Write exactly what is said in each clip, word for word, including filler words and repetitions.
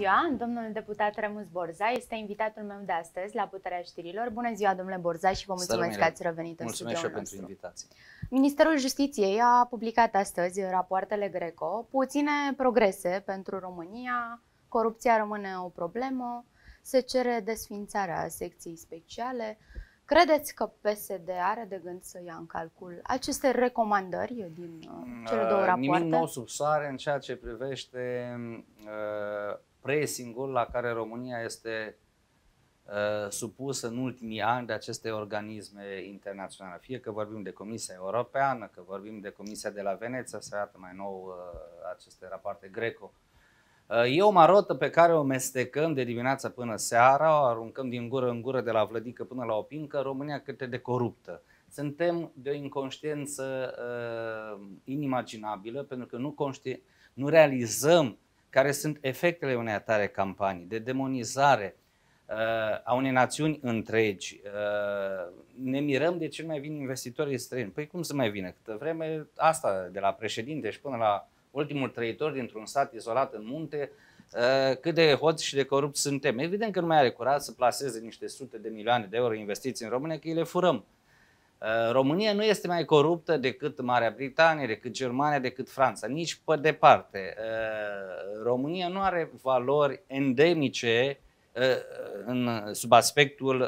ziua! Domnul deputat Remus Borza este invitatul meu de astăzi la Puterea Știrilor. Bună ziua, domnule Borza, și vă mulțumesc că ați revenit în studioul nostru. Mulțumesc și pentru invitație. Ministerul Justiției a publicat astăzi rapoartele Greco, puține progrese pentru România, corupția rămâne o problemă, se cere desființarea secției speciale. Credeți că P S D are de gând să ia în calcul aceste recomandări din uh, cele două rapoarte? Nimic nou sub soare în ceea ce privește uh, pressing-ul la care România este uh, supusă în ultimii ani de aceste organisme internaționale. Fie că vorbim de Comisia Europeană, că vorbim de Comisia de la Veneția, să iată mai nou uh, aceste rapoarte Greco. E o marotă pe care o mestecăm de dimineața până seara, o aruncăm din gură în gură, de la vlădică până la opincă, România cât de coruptă. Suntem de o inconștiență uh, inimaginabilă, pentru că nu, conști... nu realizăm care sunt efectele unei atare campanii de demonizare uh, a unei națiuni întregi. Uh, ne mirăm de ce nu mai vin investitorii străini. Păi cum să mai vină? Câtă vreme asta, de la președinte și până la ultimul trăitor dintr-un sat izolat în munte, cât de hoți și de corupți suntem. Evident că nu mai are curaj să plaseze niște sute de milioane de euro investiții în România, că îi le furăm. România nu este mai coruptă decât Marea Britanie, decât Germania, decât Franța, nici pe departe. România nu are valori endemice în, sub aspectul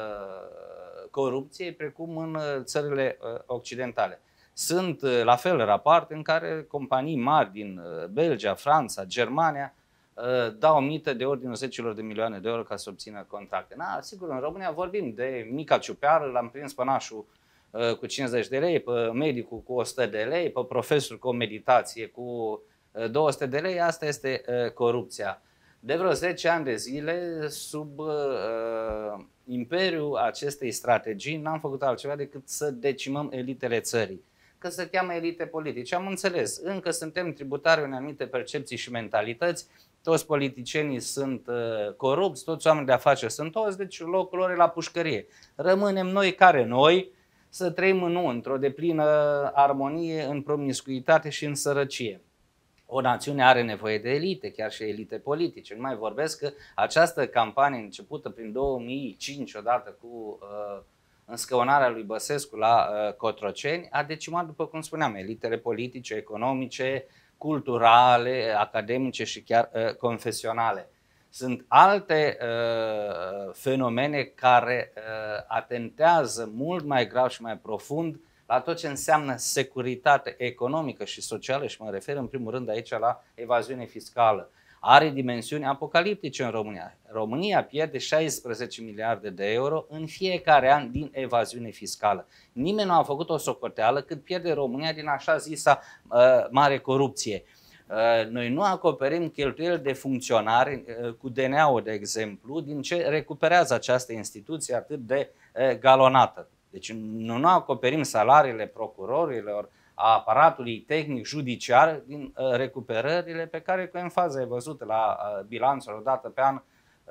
corupției, precum în țările occidentale. Sunt la fel rapoarte în care companii mari din Belgia, Franța, Germania dau mită de ordinul zecilor de milioane de euro ca să obțină contracte. Na, sigur, în România vorbim de mica ciupeară, l-am prins pe nașul cu cincizeci de lei, pe medicul cu o sută de lei, pe profesor cu o meditație cu două sute de lei, asta este corupția. De vreo zece ani de zile, sub uh, imperiul acestei strategii, n-am făcut altceva decât să decimăm elitele țării. Că se cheamă elite politice. Am înțeles, încă suntem tributari unei anumite percepții și mentalități, toți politicienii sunt uh, corupți, toți oamenii de afaceri sunt toți, deci locul lor e la pușcărie. Rămânem noi care noi să trăim nu într-o deplină armonie, în promiscuitate și în sărăcie. O națiune are nevoie de elite, chiar și elite politice. Nu mai vorbesc că această campanie începută prin două mii cinci, odată cu uh, înscăunarea lui Băsescu la uh, Cotroceni, a decimat, după cum spuneam, elitele politice, economice, culturale, academice și chiar uh, confesionale. Sunt alte uh, fenomene care uh, atentează mult mai grav și mai profund la tot ce înseamnă securitate economică și socială, și mă refer în primul rând aici la evaziune fiscală. Are dimensiuni apocaliptice în România. România pierde șaisprezece miliarde de euro în fiecare an din evaziune fiscală. Nimeni nu a făcut o socoteală cât pierde România din așa zisa uh, mare corupție. Uh, noi nu acoperim cheltuieli de funcționare uh, cu D N A-ul, de exemplu, din ce recuperează această instituție atât de uh, galonată. Deci nu, nu acoperim salariile procurorilor, a aparatului tehnic judiciar din uh, recuperările pe care, cu emfază ai văzut la uh, bilanțul odată pe an, uh,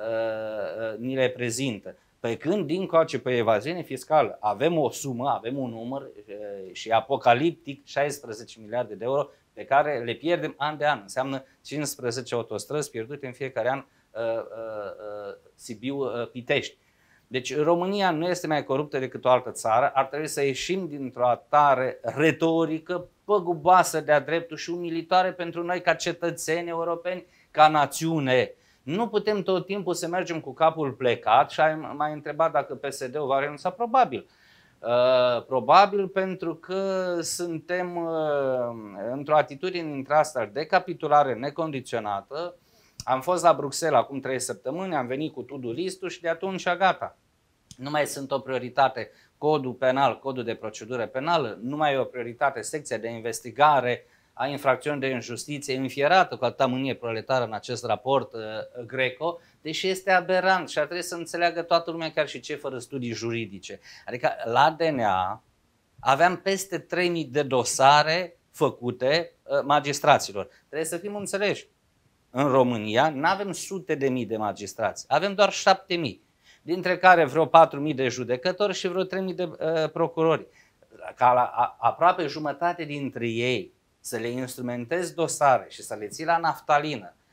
uh, ni le prezintă. Pe când, dincoace, pe evaziune fiscală, avem o sumă, avem un număr uh, și apocaliptic, șaisprezece miliarde de euro, pe care le pierdem an de an. Înseamnă cincisprezece autostrăzi pierdute în fiecare an uh, uh, uh, Sibiu-Pitești. Deci România nu este mai coruptă decât o altă țară, ar trebui să ieșim dintr-o atare retorică păguboasă de-a dreptul și umilitoare pentru noi ca cetățeni europeni, ca națiune. Nu putem tot timpul să mergem cu capul plecat și ai mai întrebat dacă P S D-ul va renunța. Probabil. Uh, probabil pentru că suntem uh, într-o atitudine dintre asta de capitulare necondiționată. Am fost la Bruxelles acum trei săptămâni, am venit cu to-do list-ul și de atunci gata. Nu mai sunt o prioritate codul penal, codul de procedură penală, nu mai e o prioritate secția de investigare a infracțiunii de injustiție, înfierată cu atâta mânie proletară în acest raport uh, Greco, deși este aberant și ar trebui să înțeleagă toată lumea, chiar și cei fără studii juridice. Adică la D N A aveam peste trei mii de dosare făcute uh, magistraților. Trebuie să fim înțeleși. În România nu avem sute de mii de magistrați, avem doar șapte mii, dintre care vreo patru mii de judecători și vreo trei mii de uh, procurori. Ca la, a, aproape jumătate dintre ei să le instrumentezi dosare și să le ții la naftalină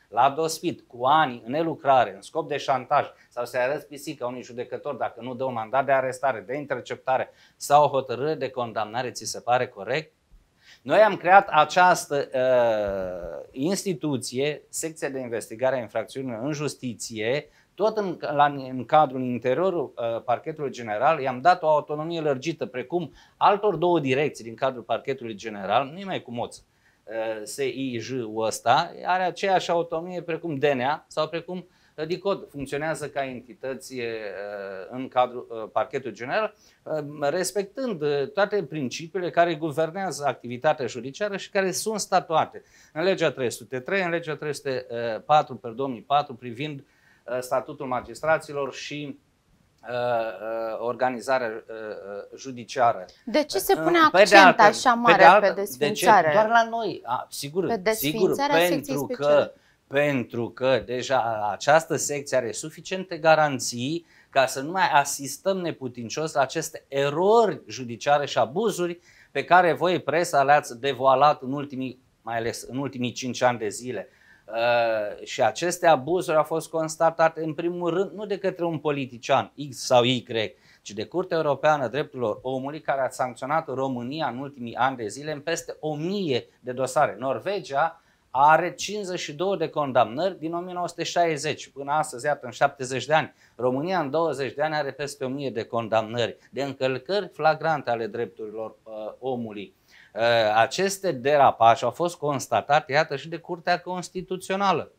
l-a dospit cu ani în nelucrare, în scop de șantaj sau să-i arăți pisica unui judecător dacă nu dă un mandat de arestare, de interceptare sau o hotărâre de condamnare, ți se pare corect? Noi am creat această uh, instituție, secția de investigare a infracțiunilor în justiție, tot în, la, în cadrul, în interiorul uh, parchetului general, i-am dat o autonomie lărgită, precum altor două direcții din cadrul parchetului general, nu-i mai cu moță. Uh, S I J-ul ăsta are aceeași autonomie precum D N A sau precum uh, DICOT, funcționează ca entități uh, în cadrul uh, parchetului general, uh, respectând uh, toate principiile care guvernează activitatea judiciară și care sunt statuate în legea trei sute trei, în legea trei sute patru pe două mii patru privind statutul magistraților și uh, uh, organizarea uh, judiciară. De ce se pune pe accent de altă, așa mare pe, de altă, pe desfințare? De ce? Doar la noi, a, sigur, pe sigur pentru că, pentru că deja această secție are suficiente garanții ca să nu mai asistăm neputincios la aceste erori judiciare și abuzuri pe care voi, presa, le-ați devoalat în ultimii, mai ales în ultimii cinci ani de zile. Uh, și aceste abuzuri au fost constatate în primul rând nu de către un politician X sau Y, ci de Curtea Europeană a Drepturilor Omului, care a sancționat România în ultimii ani de zile în peste o mie de dosare. Norvegia are cincizeci și două de condamnări din o mie nouă sute șaizeci până astăzi, iată, în șaptezeci de ani. România în douăzeci de ani are peste o mie de condamnări, de încălcări flagrante ale drepturilor uh, omului. Aceste derapaje au fost constatate, iată, și de Curtea Constituțională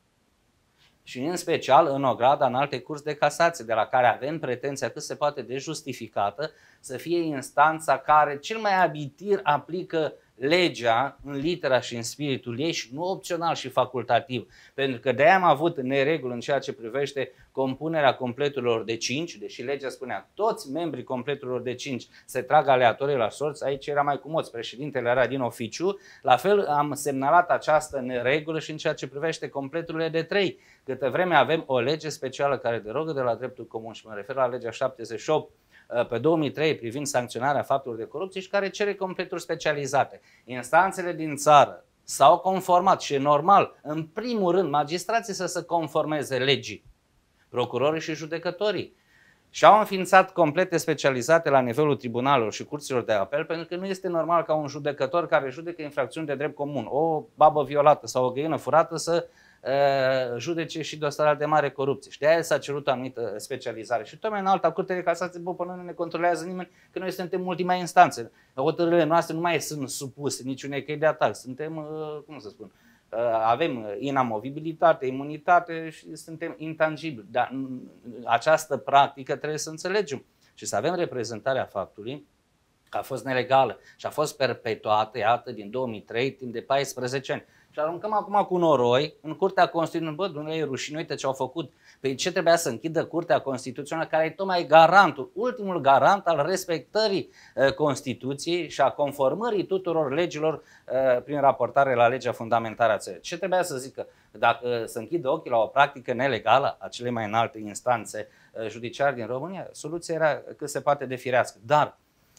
și în special în Ograda, în alte curți de casație, de la care avem pretenția cât se poate de justificată să fie instanța care cel mai abitir aplică legea în litera și în spiritul ei și nu opțional și facultativ. Pentru că de-aia am avut nereguli în ceea ce privește compunerea completurilor de cinci, deși legea spunea toți membrii completurilor de cinci se trag aleatorii la sorți, aici era mai cu moți, președintele era din oficiu. La fel am semnalat această neregulă și în ceea ce privește completurile de trei. Câtă vreme avem o lege specială care derogă de la dreptul comun și mă refer la legea șaptezeci și opt pe două mii trei privind sancționarea faptelor de corupție și care cere completuri specializate. Instanțele din țară s-au conformat și e normal, în primul rând, magistrații să se conformeze legii, procurorii și judecătorii. Și-au înființat complete specializate la nivelul tribunalelor și curților de apel, pentru că nu este normal ca un judecător care judecă infracțiuni de drept comun, o babă violată sau o găină furată, să uh, judece și dosarele de mare corupție. Și de aia s-a cerut o anumită specializare. Și tocmai în alta curte de casație, bă, până nu ne controlează nimeni, că noi suntem ultima instanță. Hotărârile noastre nu mai sunt supuse niciunei căi de atac. Suntem, uh, cum să spun, avem inamovibilitate, imunitate și suntem intangibili. Dar această practică trebuie să înțelegem și să avem reprezentarea faptului că a fost nelegală și a fost perpetuată, iată, din două mii trei, timp de paisprezece ani. Și aruncăm acum cu noroi în Curtea Constituțională. Bă, Dumnezeu, e rușine, uite ce au făcut. Păi ce trebuia să închidă Curtea Constituțională, care e tocmai garantul, ultimul garant al respectării uh, Constituției și a conformării tuturor legilor uh, prin raportare la legea fundamentală a țării. Ce trebuia să zică? Dacă să închidă ochii la o practică nelegală a celei mai înalte instanțe uh, judiciare din România, soluția era cât se poate de firească. Dar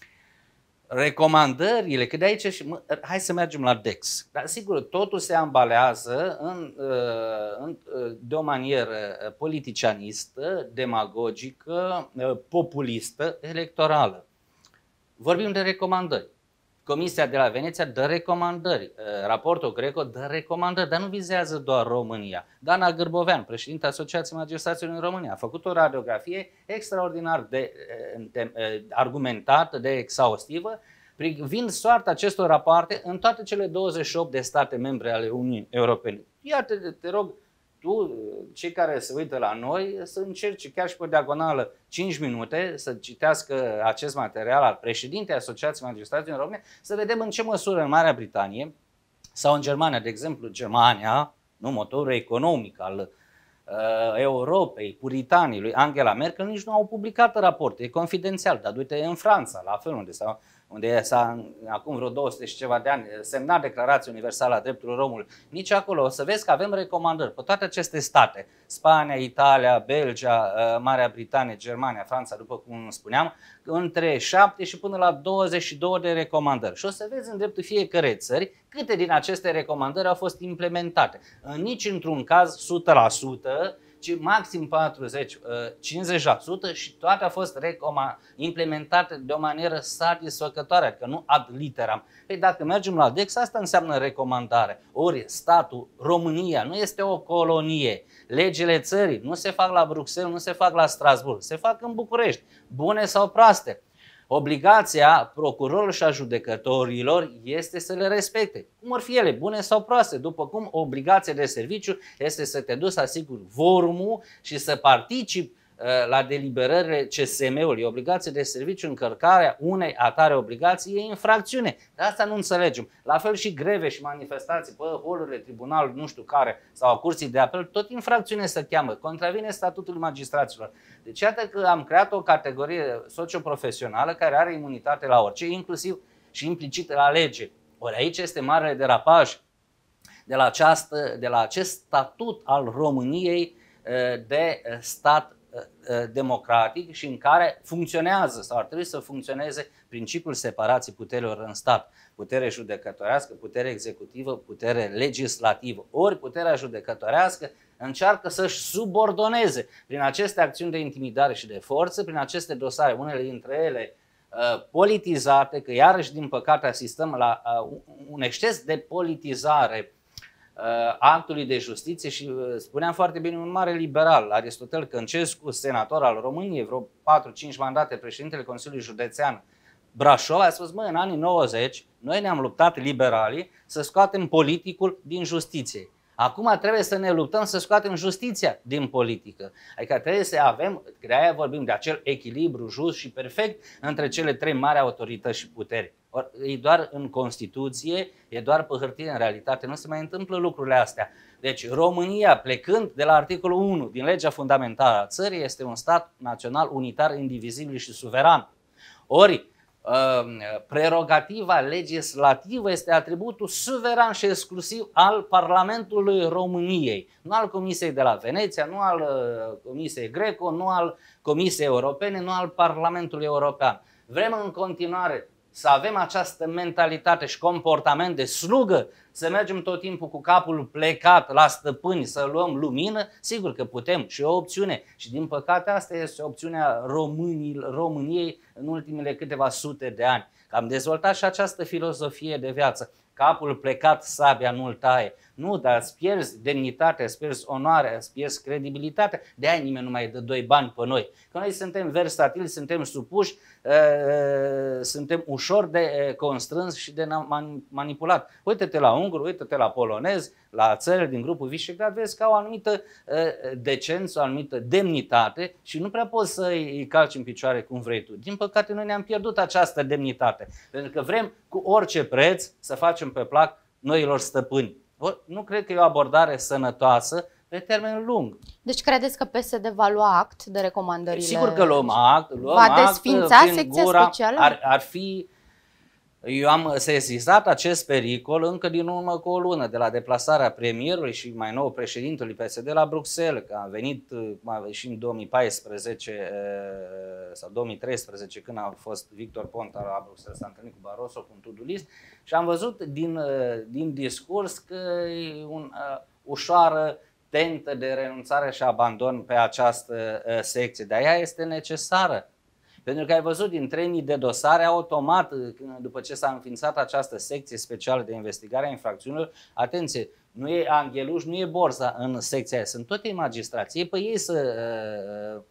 recomandările, că de aici și mă, hai să mergem la D E X. Dar sigur, totul se ambalează în, în, de o manieră politicianistă, demagogică, populistă, electorală. Vorbim de recomandări. Comisia de la Veneția dă recomandări, raportul Greco dă recomandări, dar nu vizează doar România. Dana Gârbovean, președinte Asociației Magistraților în România, a făcut o radiografie extraordinar de, de, de argumentată, de exhaustivă, privind soarta acestor rapoarte în toate cele douăzeci și opt de state membre ale Uniunii Europene. Iată, te, te rog, tu, cei care se uită la noi, să încerci chiar și pe diagonală cinci minute să citească acest material al președintei Asociației Magistraților în România, să vedem în ce măsură în Marea Britanie sau în Germania, de exemplu, Germania, nu, motorul economic al uh, Europei, puritanii lui Angela Merkel, nici nu au publicat raporte, e confidențial, dar uite în Franța, la fel unde s-au unde s-a, acum vreo două sute și ceva de ani, semnat Declarația Universală a Drepturilor Omului, nici acolo o să vezi că avem recomandări pe toate aceste state, Spania, Italia, Belgia, Marea Britanie, Germania, Franța, după cum spuneam, între șapte și până la douăzeci și două de recomandări. Și o să vezi în dreptul fiecărei țări câte din aceste recomandări au fost implementate. Nici într-un caz o sută la sută, ci maxim patruzeci - cincizeci la sută și toate au fost implementate de o manieră satisfăcătoare, adică nu ad literam. Păi dacă mergem la D E X, asta înseamnă recomandare. Ori statul România nu este o colonie. Legile țării nu se fac la Bruxelles, nu se fac la Strasbourg, se fac în București, bune sau proaste. Obligația procurorilor și a judecătorilor este să le respecte, cum ar fi ele, bune sau proaste, după cum obligația de serviciu este să te duci să asiguri vorumul și să participi la deliberările C S M-ului. Obligație de serviciu, încărcarea unei atare obligații e infracțiune. De asta nu înțelegem. La fel și greve și manifestații pe holurile tribunalului nu știu care sau a curții de apel, tot infracțiune se cheamă. Contravine statutului magistraților. Deci iată că am creat o categorie socioprofesională care are imunitate la orice, inclusiv și implicit la lege. Ori aici este marele derapaj de la, această, de la acest statut al României de stat democratic și în care funcționează sau ar trebui să funcționeze principiul separației puterilor în stat. Putere judecătorească, putere executivă, putere legislativă. Ori puterea judecătorească încearcă să-și subordoneze prin aceste acțiuni de intimidare și de forță, prin aceste dosare, unele dintre ele uh, politizate, că iarăși din păcate asistăm la uh, un exces de politizare actului de justiție și spuneam foarte bine un mare liberal, Aristotel Căncescu, senator al României, vreo patru cinci mandate, președintele Consiliului Județean Brașov, a spus, mă, în anii nouăzeci noi ne-am luptat liberalii să scoatem politicul din justiție. Acum trebuie să ne luptăm să scoatem justiția din politică. Adică trebuie să avem, de-aia vorbim de acel echilibru just și perfect între cele trei mari autorități și puteri. Or, e doar în Constituție, e doar pe hârtie, în realitate nu se mai întâmplă lucrurile astea. Deci România, plecând de la articolul unu din legea fundamentală a țării, este un stat național unitar, indivizibil și suveran. Ori, prerogativa legislativă este atributul suveran și exclusiv al Parlamentului României, nu al Comisiei de la Veneția, nu al Comisiei Greco, nu al Comisiei Europene, nu al Parlamentului European. Vrem în continuare să avem această mentalitate și comportament de slugă, să mergem tot timpul cu capul plecat la stăpâni, să luăm lumină, sigur că putem și o opțiune. Și din păcate asta este opțiunea Românii, României în ultimele câteva sute de ani. Am dezvoltat și această filozofie de viață. Capul plecat, sabia nu-l taie. Nu, dar îți pierzi demnitatea, îți pierzi onoarea, îți pierzi credibilitatea. De-aia nimeni nu mai dă doi bani pe noi. Că noi suntem versatili, suntem supuși, uh, suntem ușor de constrâns și de manipulat. Uite-te la unguri, uite-te la polonezi, la țările din grupul Visegrad, vezi că au o anumită uh, decență, o anumită demnitate și nu prea poți să îi calci în picioare cum vrei tu. Din păcate noi ne-am pierdut această demnitate, pentru că vrem cu orice preț să facem pe plac noilor stăpâni. Nu cred că e o abordare sănătoasă pe termen lung. Deci credeți că P S D va lua act de recomandările? Sigur că luăm act. Luăm va act desfința secția gura, specială? Ar, ar fi... Eu am sesizat acest pericol încă din urmă cu o lună, de la deplasarea premierului și mai nou președintelui P S D la Bruxelles, că a venit și în două mii paisprezece sau două mii treisprezece, când a fost Victor Ponta la Bruxelles, s-a întâlnit cu Barroso, cu un to-do list și am văzut din, din discurs că e un ușoară tentă de renunțare și abandon pe această secție, dar ea este necesară. Pentru că ai văzut din trei mii de dosare, automat, după ce s-a înființat această secție specială de investigare a infracțiunilor, atenție, nu e Angheluș, nu e Borza în secția aia, sunt toate magistrații, pe ei să uh,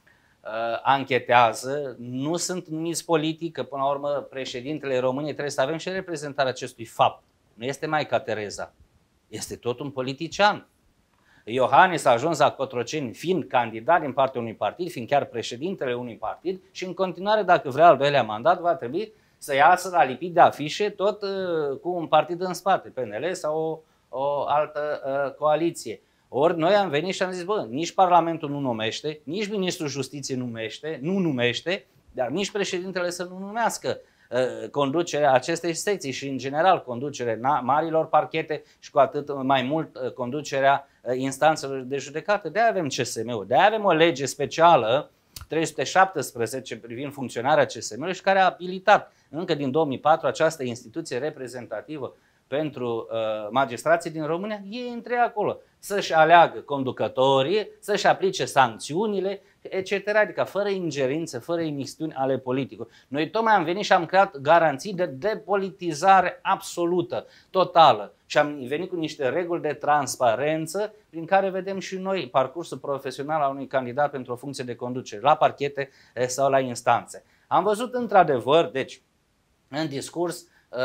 uh, anchetează, nu sunt numiți politic, că până la urmă președintele României trebuie să avem și reprezentarea acestui fapt. Nu este Maica Tereza, este tot un politician. Iohannis a ajuns la Cotroceni fiind candidat din partea unui partid, fiind chiar președintele unui partid și în continuare, dacă vrea al doilea mandat, va trebui să iasă la lipit de afișe tot uh, cu un partid în spate, P N L sau o, o altă uh, coaliție. Ori noi am venit și am zis, bă, nici Parlamentul nu numește, nici Ministrul Justiției numește, nu numește, dar nici președintele să nu numească conducerea acestei secții și în general conducerea marilor parchete și cu atât mai mult conducerea instanțelor de judecată. De-aia avem C S M-ul, de-aia avem o lege specială trei sute șaptesprezece privind funcționarea C S M-ului și care a abilitat încă din două mii patru această instituție reprezentativă pentru uh, magistrații din România, ei între acolo să-și aleagă conducătorii, să-și aplice sancțiunile, et cetera. Adică fără ingerințe, fără imixtiuni ale politicului. Noi tocmai am venit și am creat garanții de depolitizare absolută, totală. Și am venit cu niște reguli de transparență prin care vedem și noi parcursul profesional al unui candidat pentru o funcție de conducere, la parchete sau la instanțe. Am văzut într-adevăr, deci, în discurs,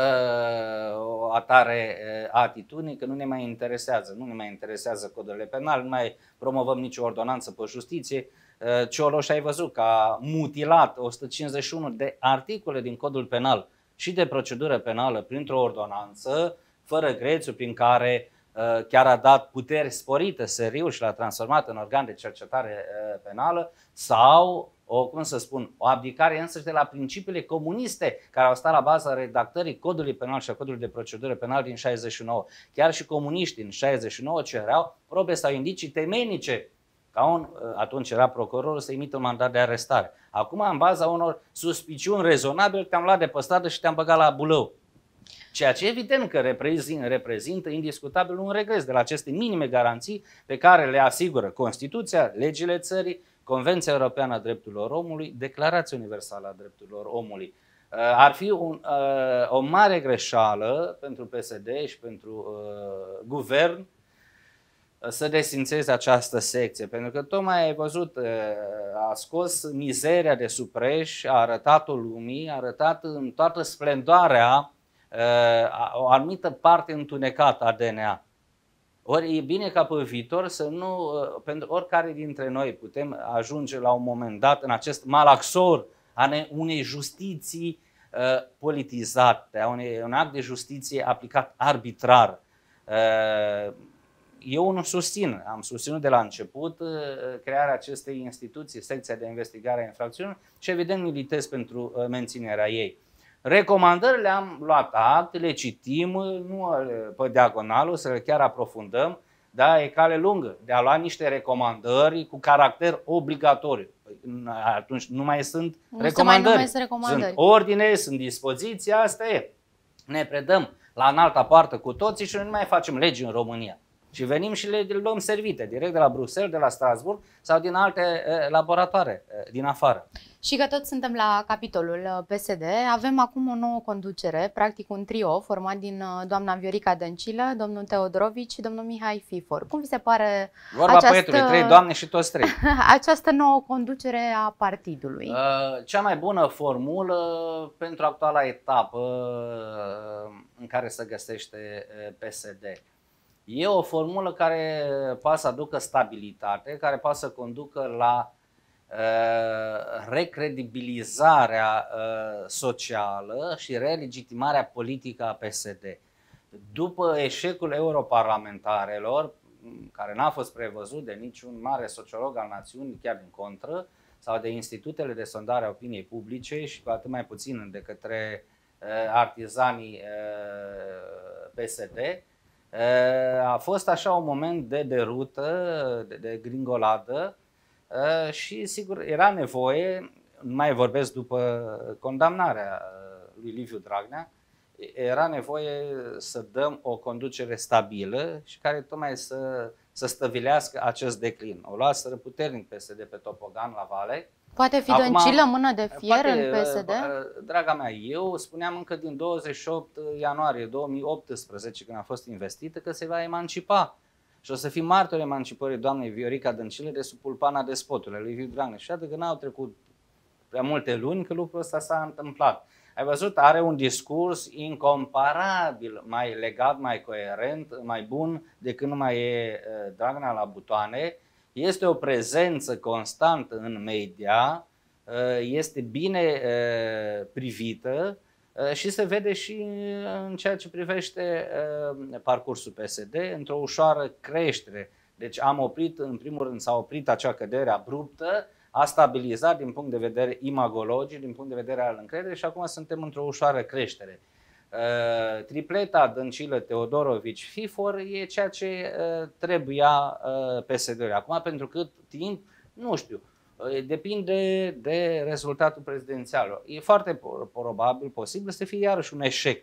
o atare atitudine că nu ne mai interesează, nu ne mai interesează codurile penale, nu mai promovăm nicio ordonanță pe justiție. Cioloș, ai văzut că a mutilat o sută cincizeci și unu de articole din codul penal și de procedură penală printr-o ordonanță, fără grețul, prin care chiar a dat puteri sporite S R I-ul și l-a transformat în organ de cercetare penală, sau o, cum să spun, o abdicare însăși de la principiile comuniste care au stat la baza redactării codului penal și a codului de procedură penal din șaizeci și nouă. Chiar și comuniștii în șaizeci și nouă cereau probe sau indicii temeinice ca un, atunci era procurorul, să emită un mandat de arestare. Acum, în baza unor suspiciuni rezonabile, te-am luat de pe stradă și te-am băgat la bulău. Ceea ce evident că reprezintă, reprezintă indiscutabil un regres de la aceste minime garanții pe care le asigură Constituția, legile țării, Convenția Europeană a Drepturilor Omului, Declarația Universală a Drepturilor Omului. Ar fi un, o mare greșeală pentru P S D și pentru uh, guvern să desfințeze această secție, pentru că tocmai ai văzut, a scos mizeria de sub preș, a arătat-o lumii, a arătat în toată splendoarea o anumită parte întunecată a D N A. Ori e bine ca pe viitor să nu, pentru oricare dintre noi putem ajunge la un moment dat în acest malaxor a unei justiții politizate, a unei, un act de justiție aplicat arbitrar. Eu nu susțin, am susținut de la început crearea acestei instituții, secția de investigare a infracțiunilor și evident militez pentru menținerea ei. Recomandările am luat act, le citim, nu pe diagonalul, să le chiar aprofundăm, dar e cale lungă de a lua niște recomandări cu caracter obligatoriu. Atunci nu mai sunt nu recomandări, mai sunt recomandări, sunt ordine, sunt dispoziții, asta e. Ne predăm la înalta parte cu toții și noi nu mai facem legi în România. Și venim și le luăm servite, direct de la Bruxelles, de la Strasbourg sau din alte eh, laboratoare eh, din afară. Și că tot suntem la capitolul P S D, avem acum o nouă conducere, practic un trio format din doamna Viorica Dăncilă, domnul Teodorovici și domnul Mihai Fifor. Cum vi se pare Vorba această, poetului, trei doamne și toți trei. această nouă conducere a partidului? Cea mai bună formulă pentru actuala etapă în care se găsește P S D. E o formulă care poate să aducă stabilitate, care poate să conducă la uh, recredibilizarea uh, socială și relegitimarea politică a P S D. După eșecul europarlamentarelor, care n-a fost prevăzut de niciun mare sociolog al națiunii, chiar din contră, sau de institutele de sondare a opiniei publice și cu atât mai puțin de către uh, artizanii uh, P S D, a fost așa un moment de derută, de, de gringoladă și sigur era nevoie, nu mai vorbesc după condamnarea lui Liviu Dragnea, era nevoie să dăm o conducere stabilă și care tocmai să, să stăvilească acest declin. O luaseră puternic P S D pe topogan la vale. Poate fi Dăncilă mână de fier poate, în P S D? Draga mea, eu spuneam încă din douăzeci și opt ianuarie două mii optsprezece, când a fost investită, că se va emancipa. Și o să fim martori emancipării doamnei Viorica Dăncilă de sub pulpana despotului, lui Liviu Dragnea. Și atât că n-au trecut prea multe luni că lucrul ăsta s-a întâmplat. Ai văzut, are un discurs incomparabil, mai legat, mai coerent, mai bun decât nu mai e Dragnea la butoane. Este o prezență constantă în media, este bine privită și se vede și în ceea ce privește parcursul P S D într-o ușoară creștere. Deci am oprit, în primul rând s-a oprit acea cădere abruptă a stabilizat din punct de vedere imagologic, din punct de vedere al încrederii și acum suntem într-o ușoară creștere. Uh, tripleta Dăncilă-Teodorovici Fifor e ceea ce uh, trebuia uh, P S D-ului. Acum, pentru cât timp, nu știu, uh, depinde de rezultatul prezidențial. E foarte probabil, posibil să fie iarăși un eșec.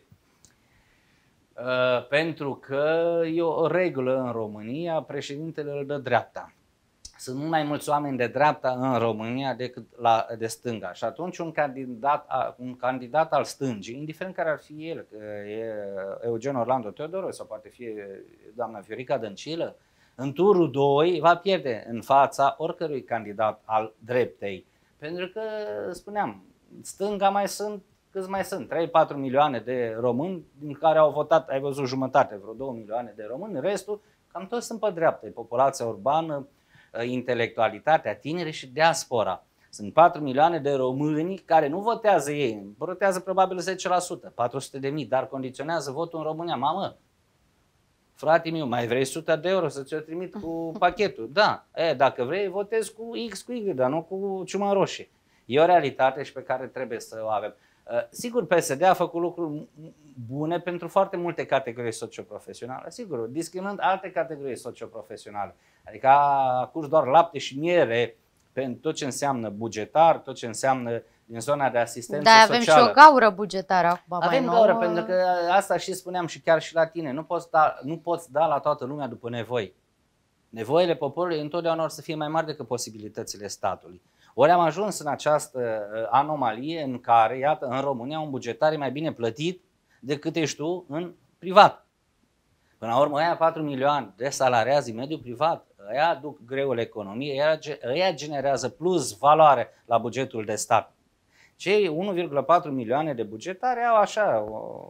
Uh, pentru că e o regulă în România, președintele îl dă dreapta. Sunt mult mai mulți oameni de dreapta în România decât la, de stânga. Și atunci un candidat, un candidat al stângii, indiferent care ar fi el, că e Eugen Orlando Teodoro sau poate fi doamna Viorica Dăncilă, în turul doi va pierde în fața oricărui candidat al dreptei. Pentru că, spuneam, stânga mai sunt, câți mai sunt? trei patru milioane de români, din care au votat, ai văzut jumătate, vreo două milioane de români, restul cam toți sunt pe dreapta, e populația urbană, intelectualitatea, tinerii și diaspora. Sunt patru milioane de români care nu votează ei, votează probabil zece la sută, patru sute de mii, dar condiționează votul în România. Mamă, frate meu, mai vrei o sută de euro să ți-o trimit cu pachetul? Da, e, dacă vrei votezi cu X cu Y, dar nu cu ciuma roșie. E o realitate și pe care trebuie să o avem. Sigur, P S D a făcut lucruri bune pentru foarte multe categorii socioprofesionale, sigur, discriminând alte categorii socioprofesionale. Adică a curs doar lapte și miere pentru tot ce înseamnă bugetar, tot ce înseamnă din zona de asistență socială. Dar avem și o gaură bugetară acum. Avem mai gaură, nouă. pentru că asta și spuneam și chiar și la tine, nu poți da, nu poți da la toată lumea după nevoi. Nevoile poporului întotdeauna or să fie mai mari decât posibilitățile statului. Ori am ajuns în această anomalie în care, iată, în România un bugetar e mai bine plătit decât ești tu în privat. Până la urmă, aia patru milioane de salariați din mediul privat, ăia aduc greul economiei, ăia generează plus valoare la bugetul de stat. Cei unu virgulă patru milioane de bugetari au așa o,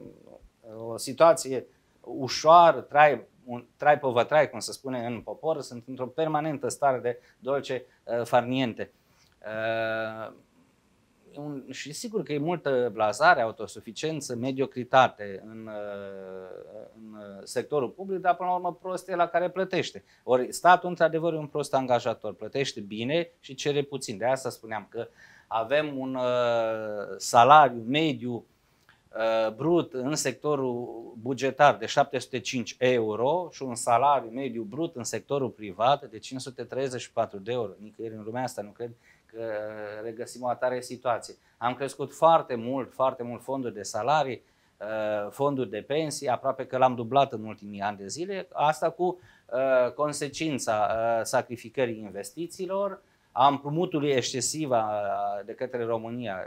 o situație ușoară, trai, un, trai pe vătrai, cum se spune în popor, sunt într-o permanentă stare de dolce uh, farniente. Uh, un, și sigur că e multă blazare, autosuficiență, mediocritate în, uh, în sectorul public, dar până la urmă prost e la care plătește. Ori statul într-adevăr e un prost angajator, plătește bine și cere puțin. De asta spuneam că avem un uh, salariu mediu brut în sectorul bugetar de șapte sute cinci euro și un salariu mediu brut în sectorul privat de cinci sute treizeci și patru de euro. Nicăieri în lumea asta nu cred că regăsim o atare situație. Am crescut foarte mult, foarte mult fondul de salarii, fondul de pensii, aproape că l-am dublat în ultimii ani de zile, asta cu consecința sacrificării investițiilor, a împrumutului excesiv de către România,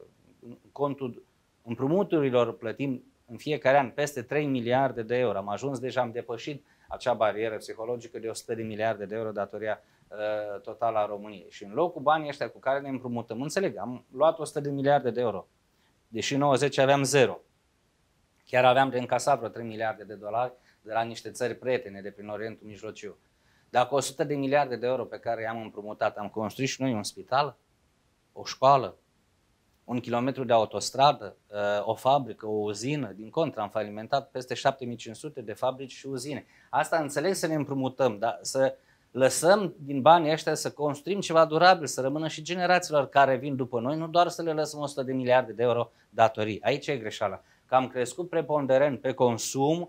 contul împrumuturilor plătim în fiecare an peste trei miliarde de euro. Am ajuns deja, am depășit acea barieră psihologică de o sută de miliarde de euro datoria uh, totală a României. Și în loc cu banii ăștia cu care ne împrumutăm, înțeleg, am luat o sută de miliarde de euro, deși în nouăzeci aveam zero. Chiar aveam de încasat vreo trei miliarde de dolari de la niște țări prietene de prin Orientul Mijlociu. Dacă o sută de miliarde de euro pe care i-am împrumutat, am construit și noi un spital, o școală, un kilometru de autostradă, o fabrică, o uzină, din contră am falimentat peste șapte mii cinci sute de fabrici și uzine. Asta înțeleg să ne împrumutăm, dar să lăsăm din banii ăștia să construim ceva durabil, să rămână și generațiilor care vin după noi, nu doar să le lăsăm o sută de miliarde de euro datorii. Aici e greșeala. Că am crescut preponderent pe consum,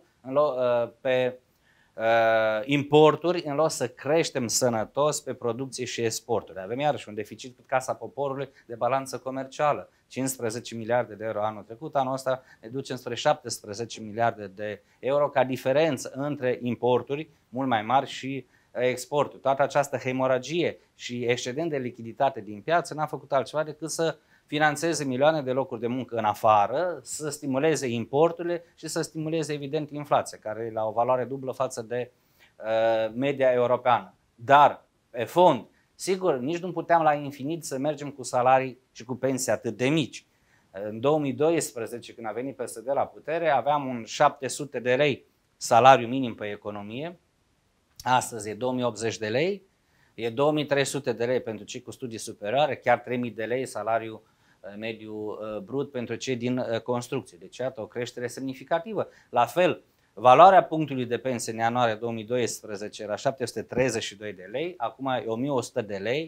pe importuri, în loc să creștem sănătos pe producție și exporturi. Avem iarăși un deficit cu Casa Poporului de balanță comercială. cincisprezece miliarde de euro anul trecut, anul ăsta ne ducem spre șaptesprezece miliarde de euro ca diferență între importuri mult mai mari și exporturi. Toată această hemoragie și excedent de lichiditate din piață n-a făcut altceva decât să finanțeze milioane de locuri de muncă în afară, să stimuleze importurile și să stimuleze evident inflația, care e la o valoare dublă față de uh, media europeană. Dar, pe fond, sigur, nici nu puteam la infinit să mergem cu salarii și cu pensii atât de mici. În două mii doisprezece, când a venit P S D la putere, aveam un șapte sute de lei salariu minim pe economie, astăzi e două mii optzeci de lei, e două mii trei sute de lei pentru cei cu studii superioare, chiar trei mii de lei salariu mediu brut pentru cei din construcție. Deci, iată, o creștere semnificativă. La fel, valoarea punctului de pensie în ianuarie două mii doisprezece era șapte sute treizeci și doi de lei, acum e o mie o sută de lei,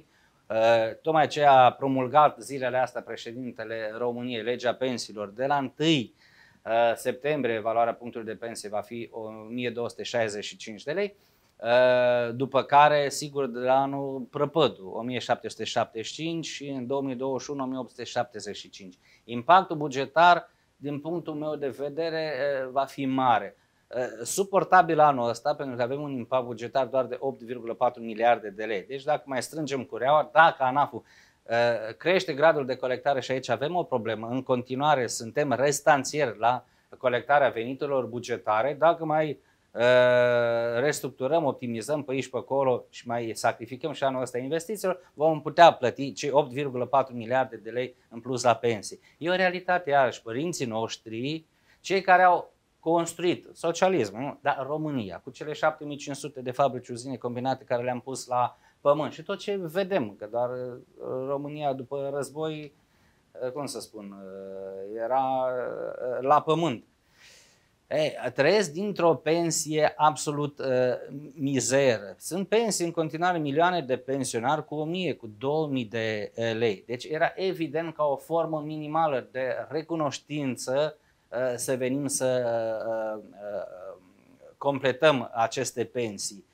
Tocmai ce a promulgat zilele astea președintele României, legea pensiilor, de la întâi septembrie valoarea punctului de pensie va fi o mie două sute șaizeci și cinci de lei, după care, sigur, de la anul prăpădul, o mie șapte sute șaptezeci și cinci și în două mii douăzeci și unu o mie opt sute șaptezeci și cinci. Impactul bugetar, din punctul meu de vedere, va fi mare. Suportabil anul ăsta, pentru că avem un impact bugetar doar de opt virgulă patru miliarde de lei. Deci dacă mai strângem cureaua, dacă ANAF-ul crește gradul de colectare și aici avem o problemă, în continuare suntem restanțieri la colectarea veniturilor bugetare, dacă mai restructurăm, optimizăm pe aici pe acolo și mai sacrificăm și anul ăsta investițiilor, vom putea plăti cei opt virgulă patru miliarde de lei în plus la pensii. E o realitate, iarăși, părinții noștri, cei care au construit socialismul, nu? Dar România, cu cele șapte mii cinci sute de fabrici, uzine combinate care le-am pus la pământ și tot ce vedem, că doar România după război, cum să spun, era la pământ. Ei, trăiesc dintr-o pensie absolut uh, mizeră. Sunt pensii în continuare, milioane de pensionari cu o mie, cu două mii de lei. Deci era evident ca o formă minimală de recunoștință uh, să venim să uh, uh, completăm aceste pensii.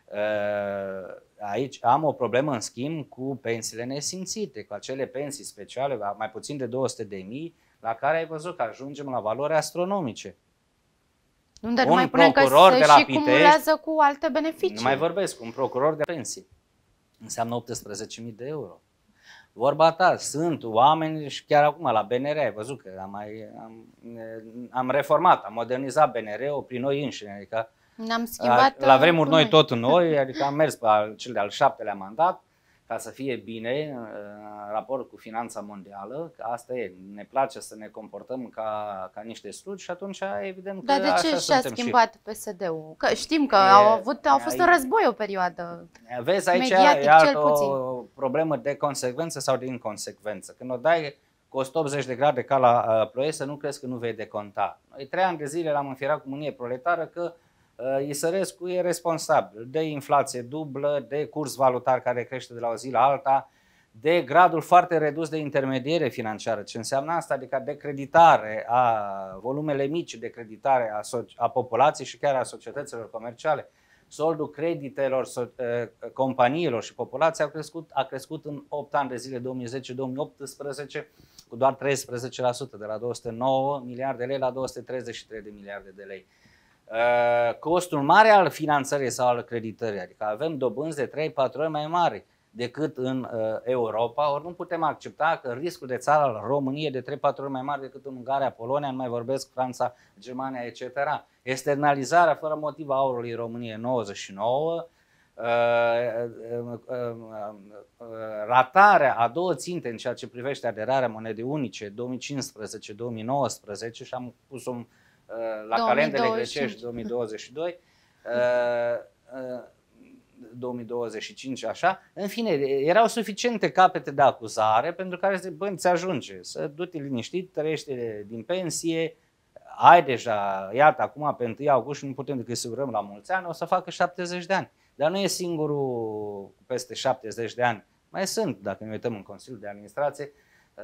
Uh, aici am o problemă, în schimb, cu pensiile nesimțite, cu acele pensii speciale, mai puțin de două sute de mii, la care ai văzut că ajungem la valori astronomice. Nu, dar nu mai punem că se și cumulează cu alte beneficii. Nu mai vorbesc, un procuror de pensii înseamnă optsprezece mii de euro. Vorba ta, sunt oameni și chiar acum la B N R, ai văzut că am, mai, am, am reformat, am modernizat B N R-ul prin noi înșine. Adică ne-am schimbat la vremuri noi tot în noi, adică am mers pe al, cel de-al șaptelea mandat, ca să fie bine în raport cu finanța mondială, că asta e, ne place să ne comportăm ca, ca niște slugi și atunci evident că Dar de ce și-a schimbat P S D-ul? Că știm că e, au, avut, au fost în război o perioadă. Vezi, aici mediatic, e o problemă de consecvență sau de inconsecvență. Când o dai cu o sută optzeci de grade ca la uh, Ploiești, nu crezi că nu vei deconta. Noi trei ani de zile l-am înfirat cu mânie proletară că Isărescu e responsabil de inflație dublă, de curs valutar care crește de la o zi la alta, de gradul foarte redus de intermediere financiară. Ce înseamnă asta? Adică de creditare, a volumele mici de creditare a, a populației și chiar a societăților comerciale. Soldul creditelor so, companiilor și populației a crescut, a crescut în opt ani de zile, două mii zece două mii optsprezece, cu doar treisprezece la sută, de la două sute nouă miliarde de lei la două sute treizeci și trei de miliarde de lei. Costul mare al finanțării sau al creditării, adică avem dobânzi de trei patru ori mai mari decât în Europa, ori nu putem accepta că riscul de țară al României e de trei patru ori mai mare decât în Ungaria, Polonia, nu mai vorbesc Franța, Germania, et cetera. Externalizarea fără motiv a aurului României în nouăzeci și nouă, ratarea a două ținte în ceea ce privește aderarea monedei unice două mii cincisprezece două mii nouăsprezece și am pus-o la calendele grecești două mii douăzeci și doi, două mii douăzeci și cinci, așa. În fine, erau suficiente capete de acuzare pentru care zic, bă, ți ajunge să du-te liniștit, trăiește din pensie, ai deja, iată, acum pe întâi august nu putem decât să urăm la mulți ani, o să facă șaptezeci de ani. Dar nu e singurul peste șaptezeci de ani. Mai sunt, dacă ne uităm în Consiliul de Administrație,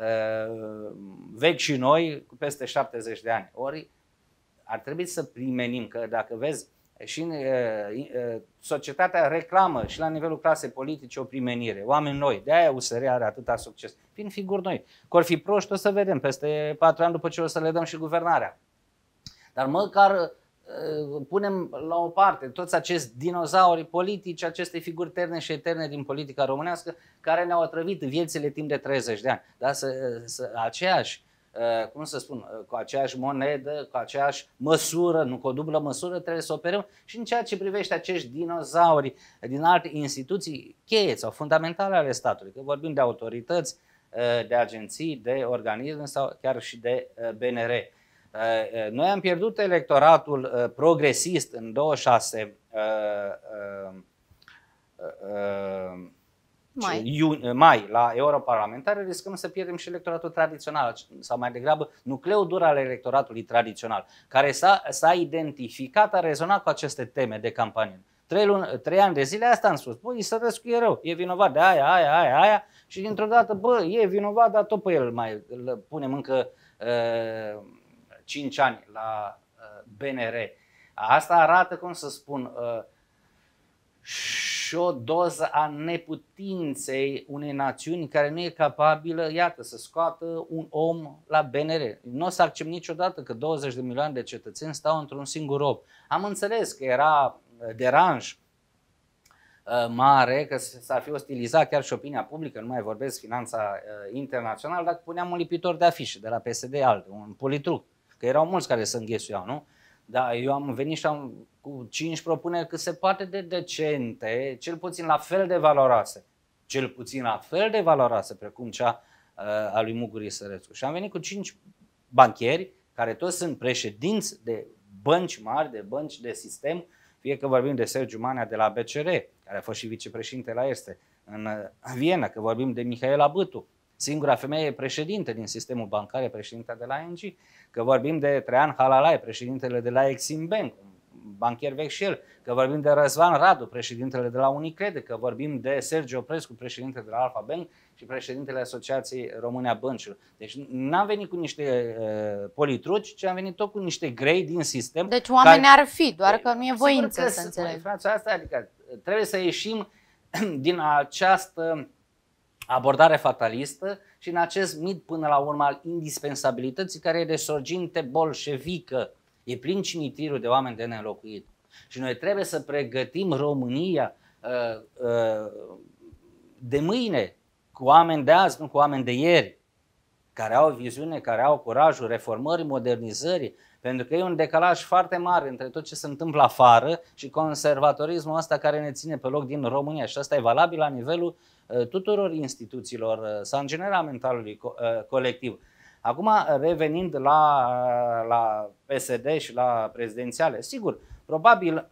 vechi și noi cu peste șaptezeci de ani. Ori ar trebui să primenim că dacă vezi și în, uh, societatea reclamă și la nivelul clasei politice o primenire, oameni noi, de aia U S R are atâta succes, fiind figuri noi. Că or fi proști, o să vedem peste patru ani după ce o să le dăm și guvernarea. Dar măcar uh, punem la o parte toți acești dinozauri politici, aceste figuri terne și eterne din politica românească care ne-au otrăvit viețile timp de treizeci de ani. Dar să, să aceeași cum să spun, cu aceeași monedă, cu aceeași măsură, nu cu o dublă măsură, trebuie să operăm și în ceea ce privește acești dinozauri din alte instituții cheie sau fundamentale ale statului, că vorbim de autorități, de agenții, de organisme sau chiar și de B N R. Noi am pierdut electoratul progresist în douăzeci și șase Mai. Iuni, mai la europarlamentare, riscăm să pierdem și electoratul tradițional, sau mai degrabă nucleul dur al electoratului tradițional, care s-a, s-a identificat, a rezonat cu aceste teme de campanie. Trei, luni, trei ani de zile asta am spus. Băi, Sărescu e rău, e vinovat de aia, aia, aia, aia și dintr-o dată, bă, e vinovat, dar tot pe el mai îl punem încă uh, cinci ani la uh, B N R. Asta arată, cum să spun, uh, și o doză a neputinței unei națiuni care nu e capabilă, iată, să scoată un om la B N R. Nu o să accept niciodată că douăzeci de milioane de cetățeni stau într-un singur om. Am înțeles că era deranj mare, că s-ar fi ostilizat chiar și opinia publică, nu mai vorbesc finanța internațională, dacă puneam un lipitor de afișe de la P S D altul, un politruc, că erau mulți care se înghesuiau, nu? Da, eu am venit și am cu cinci propuneri cât se poate de decente, cel puțin la fel de valoroase, cel puțin la fel de valoroase precum cea uh, a lui Mugurii Sărescu. Și am venit cu cinci banchieri, care toți sunt președinți de bănci mari, de bănci de sistem, fie că vorbim de Sergiu Manea de la B C R, care a fost și vicepreședinte la Erste în Viena, că vorbim de Mihaela Bâtu, singura femeie președinte din sistemul bancar, președinta de la I N G, că vorbim de Traian Halalai, președintele de la Exim Bank, banchier vechi și el, că vorbim de Răzvan Radu, președintele de la Unicredit, că vorbim de Sergiu Oprescu, președintele de la Alfa Bank și președintele Asociației Române a Băncilor. Deci n-am venit cu niște uh, politruci, ci am venit tot cu niște grei din sistem. Deci oameni care... ar fi, doar că nu e voință că să înțeleg. Frața asta, adică trebuie să ieșim din această abordare fatalistă și în acest mit până la urmă al indispensabilității care e de sorginte bolșevică. E plin cimitirul de oameni de neînlocuit. Și noi trebuie să pregătim România uh, uh, de mâine cu oameni de azi, nu cu oameni de ieri, care au viziune, care au curajul reformării, modernizării, pentru că e un decalaj foarte mare între tot ce se întâmplă afară și conservatorismul ăsta care ne ține pe loc din România. Și asta e valabil la nivelul uh, tuturor instituțiilor uh, sau în general mentalului co uh, colectiv. Acum, revenind la, la P S D și la prezidențiale, sigur, probabil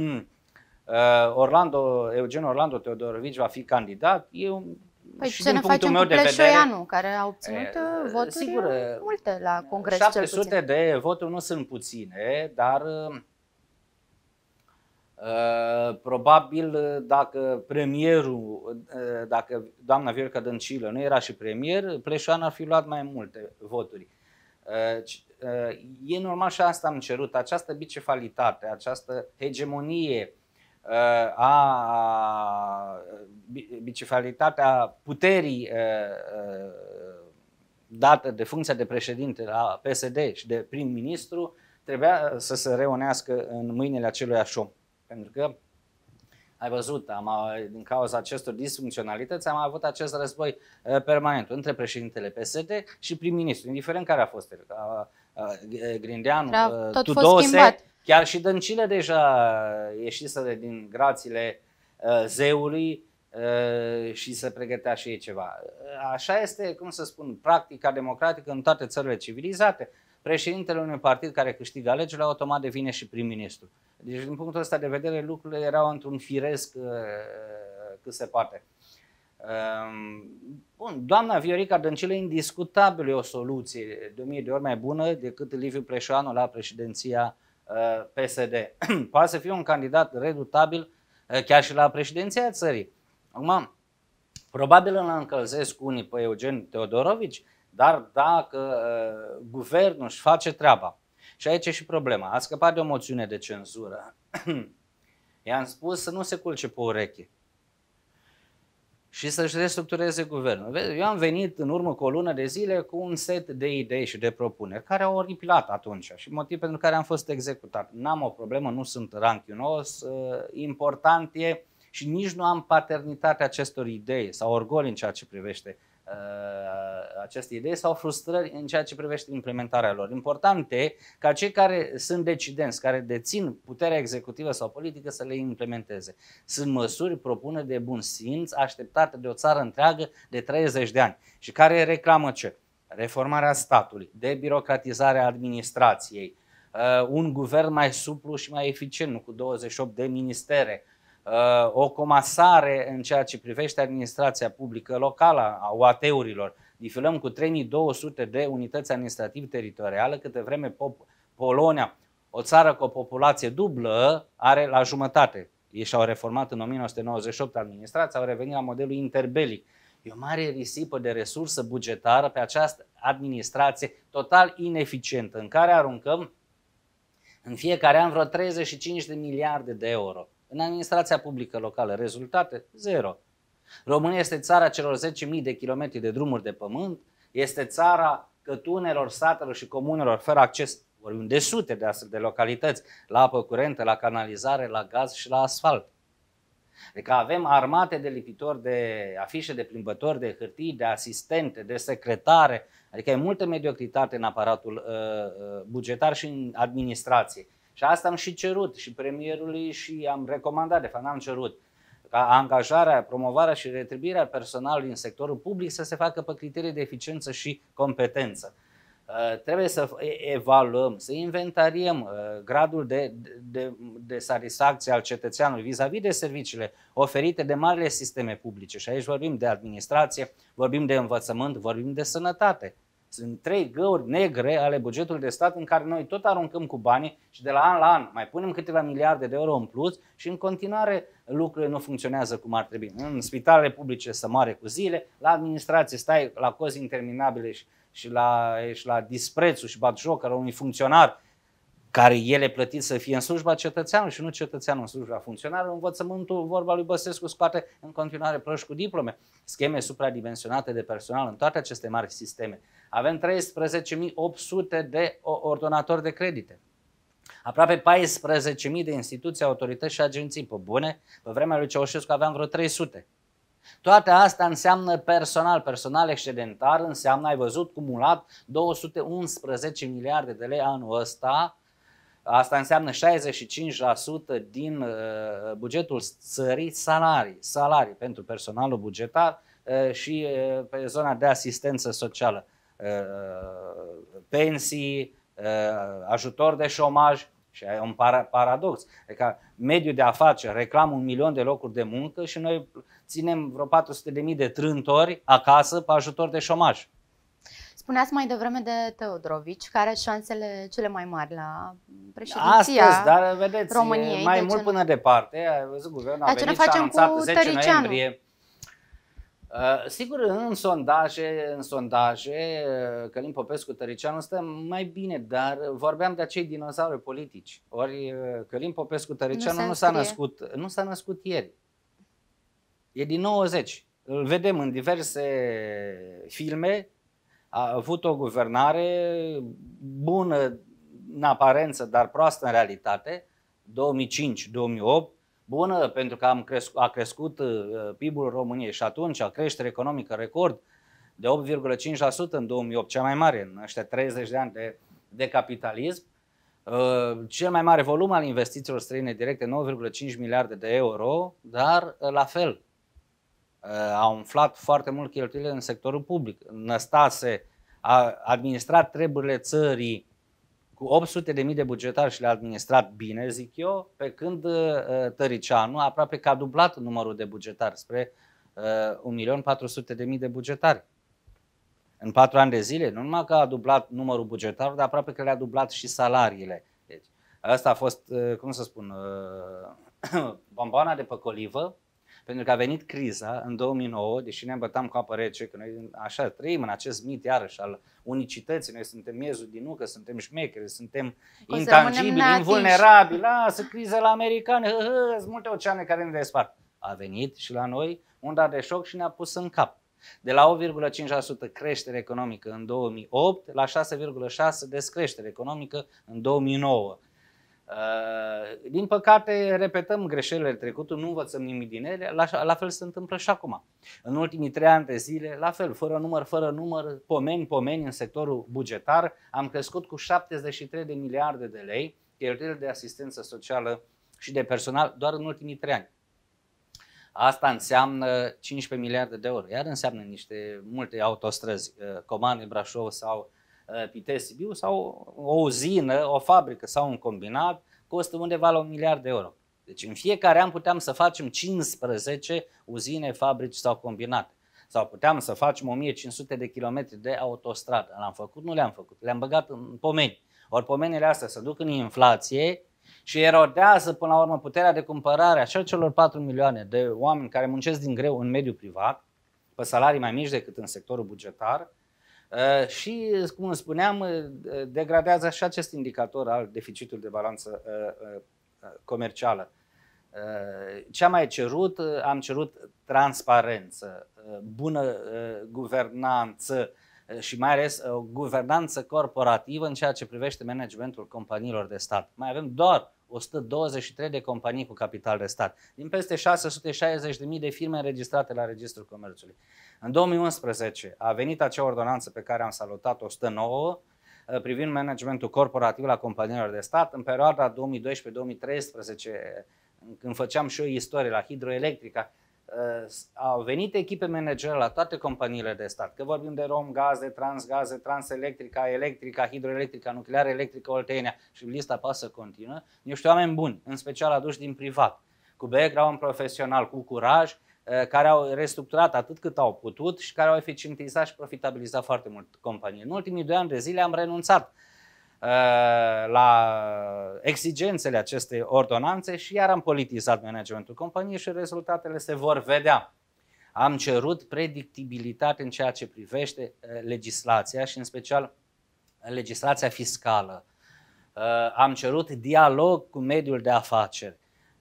Orlando, Eugen Orlando Teodorovici va fi candidat. Eu, păi ce ne facem cu Pleșoianu, care a obținut e, voturi sigur, multe la congres, șapte sute de voturi nu sunt puține, dar Uh, probabil dacă premierul, uh, dacă doamna Viorica Dăncilă nu era și premier, Pleșoianu ar fi luat mai multe voturi. Uh, uh, e normal și asta am cerut, această bicefalitate, această hegemonie uh, a bicefalitatea puterii uh, uh, dată de funcția de președinte la P S D și de prim-ministru trebuia să se reunească în mâinile aceluiași om. Pentru că, ai văzut, am, din cauza acestor disfuncționalități am avut acest război uh, permanent între președintele P S D și prim-ministru, indiferent care a fost el. Uh, uh, Grindeanu, uh, Tudose, chiar și Dăncilă deja ieșiseră din grațiile uh, zeului uh, și se pregătea și ei ceva. Așa este, cum să spun, practica democratică în toate țările civilizate. Președintele unui partid care câștigă alegerile automat devine și prim-ministru. Deci, din punctul ăsta de vedere, lucrurile erau într-un firesc uh, cât se poate. Uh, bun, doamna Viorica Dăncilă indiscutabil e o soluție de o mie de ori mai bună decât Liviu Pleșoianu la președinția uh, P S D. Poate să fie un candidat redutabil uh, chiar și la președinția țării. Acum, probabil îl încălzesc unii pe Eugen Teodorovici, dar dacă uh, guvernul își face treaba, și aici e și problema, a scăpat de o moțiune de cenzură, i-am spus să nu se culce pe ureche și să-și restructureze guvernul. Eu am venit în urmă cu o lună de zile cu un set de idei și de propuneri care au oripilat atunci și motiv pentru care am fost executat. N-am o problemă, nu sunt ranchiunos, uh, important e și nici nu am paternitatea acestor idei sau orgoli în ceea ce privește aceste idei sau frustrări în ceea ce privește implementarea lor. Important e ca cei care sunt decidenți, care dețin puterea executivă sau politică să le implementeze. Sunt măsuri propune de bun simț, așteptate de o țară întreagă de treizeci de ani și care reclamă ce? Reformarea statului, debirocratizarea administrației, un guvern mai suplu și mai eficient, nu cu douăzeci și opt de ministere, o comasare în ceea ce privește administrația publică locală a U A T-urilor. Difilăm cu trei mii două sute de unități administrativ-teritoriale, câte vreme Polonia, o țară cu o populație dublă, are la jumătate Ei și-au reformat în o mie nouă sute nouăzeci și opt administrația, au revenit la modelul interbelic. E o mare risipă de resursă bugetară pe această administrație total ineficientă, în care aruncăm în fiecare an vreo treizeci și cinci de miliarde de euro. În administrația publică locală, rezultate? Zero. România este țara celor zece mii de kilometri de drumuri de pământ, este țara cătunelor, satelor și comunelor fără acces, vorbim de sute de astfel de localități, la apă curentă, la canalizare, la gaz și la asfalt. Adică avem armate de lipitori, de afișe, de plimbători, de hârtii, de asistente, de secretare, adică e multă mediocritate în aparatul uh, bugetar și în administrație. Și asta am și cerut și premierului și am recomandat, de fapt n-am cerut, ca angajarea, promovarea și retribuirea personalului în sectorul public să se facă pe criterii de eficiență și competență. Uh, trebuie să evaluăm, să inventariem uh, gradul de, de, de satisfacție al cetățeanului vis-a-vis de serviciile oferite de marile sisteme publice. Și aici vorbim de administrație, vorbim de învățământ, vorbim de sănătate. Sunt trei găuri negre ale bugetului de stat în care noi tot aruncăm cu banii și de la an la an mai punem câteva miliarde de euro în plus și în continuare lucrurile nu funcționează cum ar trebui. În spitalele publice se moare cu zile, la administrație stai la cozi interminabile și, și, la, și la disprețul și batjoc al unui funcționar care el e plătit să fie în slujba cetățeanului și nu cetățeanul în slujba funcționarului. Învățământul, vorba lui Băsescu, scoate în continuare proști cu diplome, scheme supradimensionate de personal în toate aceste mari sisteme. Avem treisprezece mii opt sute de ordonatori de credite, aproape paisprezece mii de instituții, autorități și agenții. Pe bune, pe vremea lui Ceaușescu aveam vreo trei sute. Toate astea înseamnă personal, personal excedentar, înseamnă, ai văzut, cumulat două sute unsprezece miliarde de lei anul ăsta. Asta înseamnă șaizeci și cinci la sută din uh, bugetul țării salarii, salarii pentru personalul bugetar uh, și uh, pe zona de asistență socială, uh, pensii, uh, ajutor de șomaj. Și e un paradox. Adică mediul de afaceri reclamă un milion de locuri de muncă și noi ținem vreo patru sute de mii de trântori acasă pe ajutor de șomaj. Spuneați mai devreme de Teodorovici, care are șansele cele mai mari la președinția Astăzi, dar vedeți, României. mai de mult până departe, ai văzut, guvernul a venit și a anunțat zece noiembrie. Uh, sigur, în sondaje, în sondaje, uh, Călin Popescu, Tăricianu stă mai bine, dar vorbeam de acei dinozauri politici. Ori uh, Călin Popescu, Tăricianu nu s-a născut, nu s-a născut ieri. E din nouăzeci. Îl vedem în diverse filme. A avut o guvernare bună în aparență, dar proastă în realitate, două mii cinci două mii opt, bună pentru că am crescut, a crescut P I B-ul României și atunci a creștere economică record de opt virgulă cinci la sută în două mii opt, cea mai mare în ăștia treizeci de ani de, de capitalism, cel mai mare volum al investițiilor străine directe, nouă virgulă cinci miliarde de euro, dar la fel. A umflat foarte mult cheltuielile în sectorul public. Năstase, a administrat treburile țării cu opt sute de mii de bugetari și le-a administrat bine, zic eu, pe când Tăricianu aproape că a dublat numărul de bugetari spre un milion patru sute de mii de bugetari. În patru ani de zile, nu numai că a dublat numărul bugetarilor, dar aproape că le-a dublat și salariile. Deci, asta a fost, cum să spun, bomboana de păcolivă. Pentru că a venit criza în două mii nouă, deși ne îmbătam cu apă rece, că noi așa trăim în acest mit iarăși al unicității, noi suntem miezul din nucă, suntem șmecheri, suntem intangibili, invulnerabili, lasă criza la americani, sunt multe oceane care ne despart. A venit și la noi unda de șoc și ne-a pus în cap. De la opt virgulă cinci la sută creștere economică în două mii opt la șase virgulă șase la sută descreștere economică în două mii nouă. Uh, din păcate, repetăm greșelile trecutului, nu învățăm nimic din ele, la, la fel se întâmplă și acum. În ultimii trei ani de zile, la fel, fără număr, fără număr, pomeni, pomeni în sectorul bugetar, am crescut cu șaptezeci și trei de miliarde de lei cheltuielile de asistență socială și de personal doar în ultimii trei ani. Asta înseamnă cincisprezece miliarde de euro, iar înseamnă niște multe autostrăzi, uh, Comane, Brașov sau Pitești, Sibiu, sau o uzină, o fabrică sau un combinat costă undeva la un miliard de euro. Deci în fiecare an puteam să facem cincisprezece uzine, fabrici sau combinate. Sau puteam să facem o mie cinci sute de kilometri de autostradă. L-am făcut? Nu le-am făcut. Le-am băgat în pomeni. Ori pomenile astea se duc în inflație și erodează până la urmă puterea de cumpărare a celor patru milioane de oameni care muncesc din greu în mediul privat, pe salarii mai mici decât în sectorul bugetar, și, cum spuneam, degradează și acest indicator al deficitului de balanță comercială. Ce am mai cerut? Am cerut transparență, bună guvernanță și mai ales o guvernanță corporativă în ceea ce privește managementul companiilor de stat. Mai avem doar o sută douăzeci și trei de companii cu capital de stat, din peste șase sute șaizeci de mii de firme înregistrate la Registrul Comerțului. În două mii unsprezece a venit acea ordonanță pe care am salutat-o, o sută nouă, privind managementul corporativ la companiilor de stat. În perioada două mii doisprezece două mii treisprezece, când făceam și eu istorie la Hidroelectrica, au venit echipe manageriale la toate companiile de stat, că vorbim de Romgaz, de Transgaz, de Transelectrica, Electrica, Hidroelectrica, Nucleară Electrică Oltenia și lista poate să continuă, niște oameni buni, în special aduși din privat, cu background profesional, cu curaj, care au restructurat atât cât au putut și care au eficientizat și profitabilizat foarte mult companii. În ultimii doi ani de zile am renunțat la exigențele acestei ordonanțe și iar am politizat managementul companiei și rezultatele se vor vedea. Am cerut predictibilitate în ceea ce privește legislația și în special legislația fiscală. Am cerut dialog cu mediul de afaceri,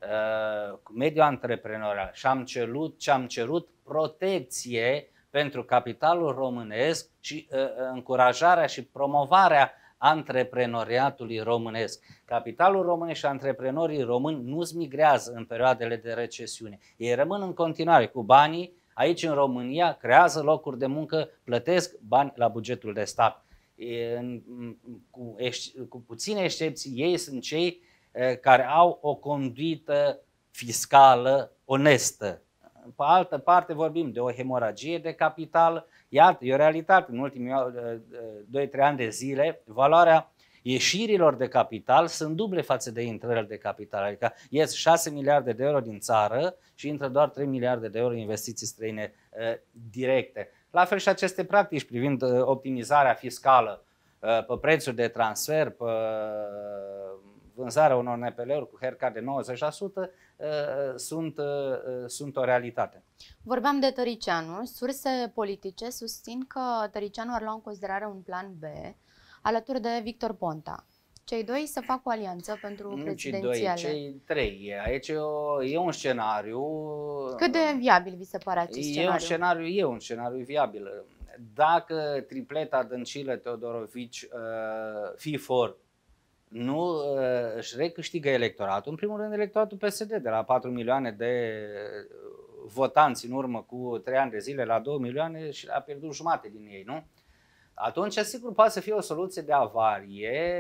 cu mediul antreprenorial și am cerut, ce am cerut protecție pentru capitalul românesc și încurajarea și promovarea antreprenoriatului românesc. Capitalul românesc și antreprenorii români nu-ți migrează în perioadele de recesiune. Ei rămân în continuare cu banii aici în România, creează locuri de muncă, plătesc bani la bugetul de stat. E, cu, cu puține excepții, ei sunt cei care au o conduită fiscală onestă. Pe altă parte vorbim de o hemoragie de capital. Iată, e o realitate. În ultimii doi trei ani de zile, valoarea ieșirilor de capital sunt duble față de intrările de capital. Adică ies șase miliarde de euro din țară și intră doar trei miliarde de euro investiții străine uh, directe. La fel și aceste practici privind uh, optimizarea fiscală uh, pe prețuri de transfer, pe uh, vânzarea unor N P L-uri cu haircut de nouăzeci la sută uh, sunt, uh, sunt o realitate. Vorbeam de Tăricianu. Surse politice susțin că Tăricianu ar lua în considerare un plan B alături de Victor Ponta. Cei doi să facă o alianță pentru nu prezidențiale. Cei doi, cei trei. Aici e, o, e un scenariu. Cât de viabil vi se pare acest e scenariu? Un scenariu? E un scenariu viabil. Dacă tripleta Dăncilă, Teodorovici, uh, FIFOR nu uh, își recâștigă electoratul, în primul rând electoratul P S D de la patru milioane de votanți în urmă cu trei ani de zile la două milioane și a pierdut jumate din ei, nu? Atunci, sigur, poate să fie o soluție de avarie,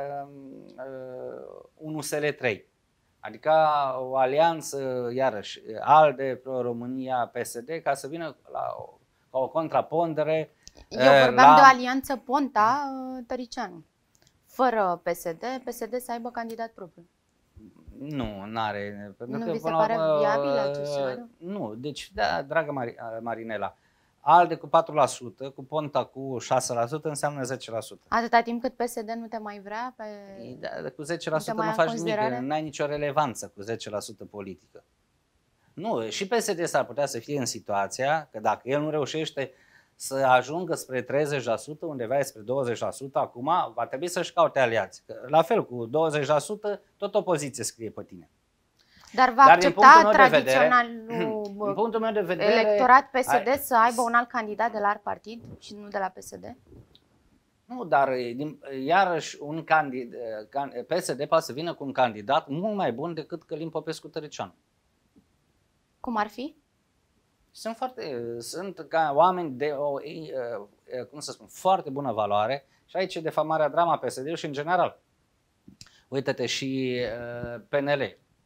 uh, un U S L trei. Adică o alianță, iarăși, ALDE, Pro-România, P S D, ca să vină la o, ca o contrapondere. Eu vorbeam la... de o alianță Ponta-Tăricianu. Fără P S D, P S D să aibă candidat propriu. Nu, n-are. Nu vi se pare viabil acest scenariu? Nu, deci, da, dragă Mari, Marinela, ALDE cu patru la sută, cu Ponta cu șase la sută înseamnă zece la sută. Atâta timp cât P S D nu te mai vrea? Pe... Da, cu zece la sută nu, nu faci nimic, nu ai nicio relevanță cu zece la sută politică. Nu, și P S D s-ar putea să fie în situația că dacă el nu reușește să ajungă spre treizeci la sută, undeva spre douăzeci la sută, acum va trebui să-și caute aliați. La fel, cu douăzeci la sută, tot opoziție scrie pe tine. Dar va Dar accepta tradiționalul din punctul meu de vedere, electorat P S D ai... să aibă un alt candidat de la alt partid și nu de la P S D? Nu, dar iarăși un candidat, P S D poate să vină cu un candidat mult mai bun decât Călin Popescu-Tăricianu. Cum ar fi? Sunt foarte, sunt ca oameni de o, cum să spun, foarte bună valoare și aici e defamarea drama P S D-ului și în general. Uită-te și uh, P N L.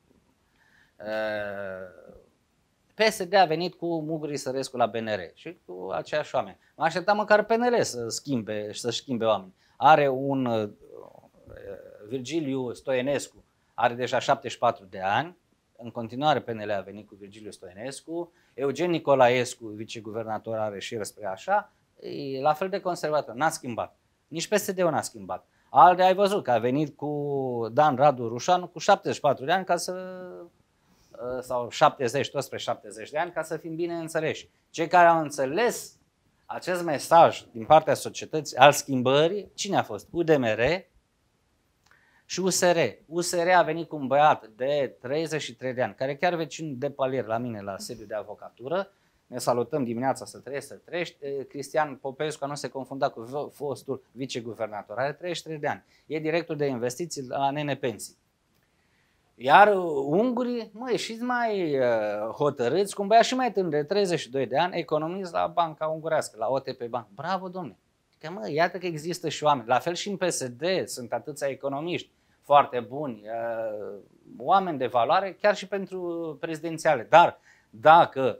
Uh, P S D a venit cu Muguri Sărescu la B N R și cu aceiași oameni. Mă așteptam măcar P N L să schimbe și să schimbe oameni. Are un uh, Virgiliu Stoienescu, are deja șaptezeci și patru de ani. În continuare P N L a venit cu Virgiliu Stoienescu, Eugen Nicolaescu, viceguvernator, are și el spre așa, e la fel de conservator, n-a schimbat. Nici P S D-ul n-a schimbat. ALDE ai văzut că a venit cu Dan Radu Rușanu cu șaptezeci și patru de ani ca să, sau șaptezeci, tot spre șaptezeci de ani, ca să fim bine înțeleși. Cei care au înțeles acest mesaj din partea societății al schimbării, cine a fost? U D M R și U S R. U S R a venit cu un băiat de treizeci și trei de ani, care chiar vecin de palier la mine la sediu de avocatură. Ne salutăm dimineața, să trăiești, să trăiești. Cristian Popescu, nu se confunda cu fostul viceguvernator, are treizeci și trei de ani. E director de investiții la Nene Pensii. Iar ungurii, mă, ieșiți mai hotărâți, cu un băiat și mai tânăr de treizeci și doi de ani, economist la Banca Ungurească, la O T P Bank. Bravo, domne! Că, mă, iată că există și oameni. La fel și în P S D sunt atâția economiști foarte buni, oameni de valoare, chiar și pentru prezidențiale. Dar dacă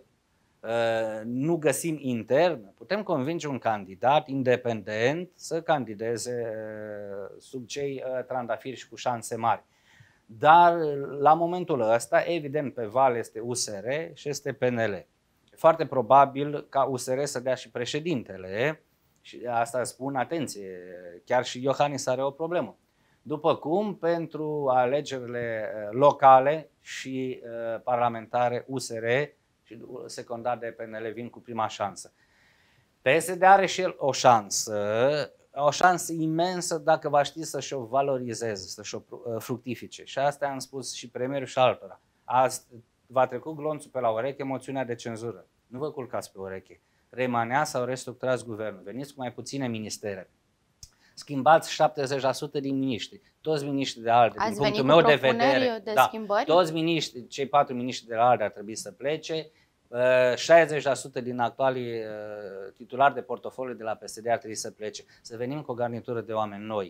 nu găsim intern, putem convinge un candidat independent să candideze sub cei trandafiri și cu șanse mari. Dar la momentul ăsta, evident, pe val este U S R și este P N L. Foarte probabil ca U S R să dea și președintele, și asta spun, atenție, chiar și Iohannis are o problemă. După cum pentru alegerile locale și uh, parlamentare U S R și secundar de P N L vin cu prima șansă. P S D are și el o șansă, o șansă imensă dacă va ști să-și o valorizeze, să-și o fructifice. Și asta am spus și premierul și altora. Azi v-a trecut glonțul pe la ureche, moțiunea de cenzură. Nu vă culcați pe ureche. Remanea sau restructurați guvernul. Veniți cu mai puține ministere. Schimbați șaptezeci la sută din miniștri. Toți miniștrii de ALDE, Ați din punctul meu de vedere, de da, schimbări? toți miniștri, cei patru miniștri de la ALDE ar trebui să plece. șaizeci la sută din actualii titulari de portofoliu de la P S D ar trebui să plece. Să venim cu o garnitură de oameni noi.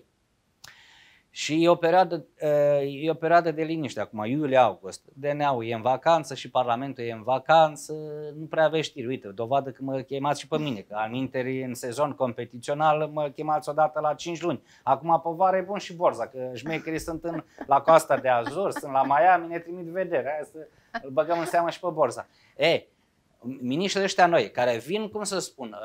Și e o perioadă, e o perioadă de liniște acum, iulie-august. D N A-ul e în vacanță și Parlamentul e în vacanță, nu prea aveți știri. Uite, dovadă că mă chemați și pe mine, că al minteri în sezon competițional mă chemați odată la cinci luni. Acum pe vară e bun și borza, că șmecherii sunt în, la Costa de Azur, sunt la Miami, ne trimit vedere. Hai să îl băgăm în seamă și pe borza. E, miniștrii ăștia noi, care vin, cum să spun,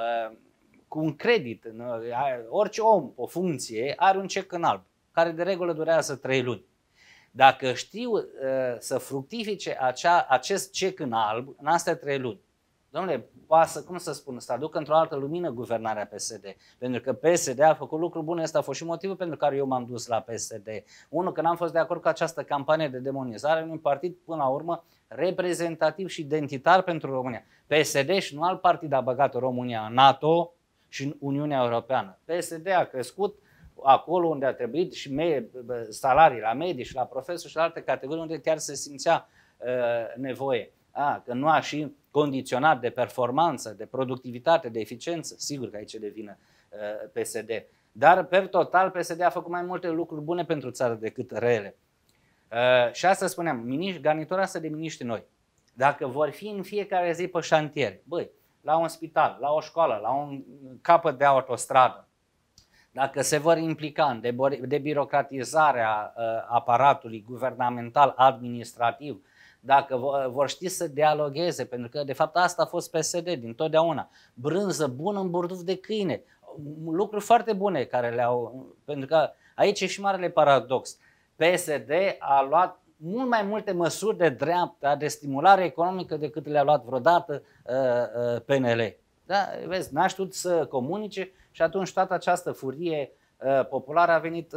cu un credit, orice om, o funcție, are un cec în alb, care de regulă durează trei luni. Dacă știu uh, să fructifice acea, acest cec în alb, în astea trei luni, domnule, pasă, cum să spun, să aducă într-o altă lumină guvernarea P S D. Pentru că P S D a făcut lucruri bune, ăsta a fost și motivul pentru care eu m-am dus la P S D. Unul, că n-am fost de acord cu această campanie de demonizare a unui partid, până la urmă, reprezentativ și identitar pentru România. P S D și nu alt partid a băgat România în NATO și în Uniunea Europeană. P S D a crescut acolo unde a trebuit și me, salarii la medii și la profesori și la alte categorii unde chiar se simțea uh, nevoie. A, că nu a și condiționat de performanță, de productivitate, de eficiență, sigur că aici devine uh, P S D. Dar, per total, P S D a făcut mai multe lucruri bune pentru țară decât rele. Uh, și asta spuneam, miniștri, garnitura asta de miniștri noi, dacă vor fi în fiecare zi pe șantier, băi, la un spital, la o școală, la un capăt de autostradă, dacă se vor implica în debirocratizarea uh, aparatului guvernamental, administrativ, dacă vor ști să dialogueze, pentru că de fapt asta a fost P S D din totdeauna, brânză bună în burduf de câine, lucruri foarte bune care le-au, pentru că aici e și marele paradox. P S D a luat mult mai multe măsuri de dreapta, de stimulare economică decât le-a luat vreodată uh, uh, P N L. Da? Vezi, n-a știut să comunice și atunci toată această furie uh, populară a venit uh,